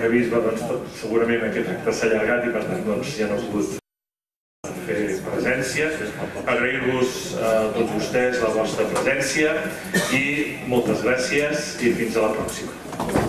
l'arquebisbe segurament aquest acte s'ha allargat i per tant ja no ha pogut fer presència. assistència, agrair-vos a tots vostès la vostra presència i moltes gràcies i fins a la pròxima.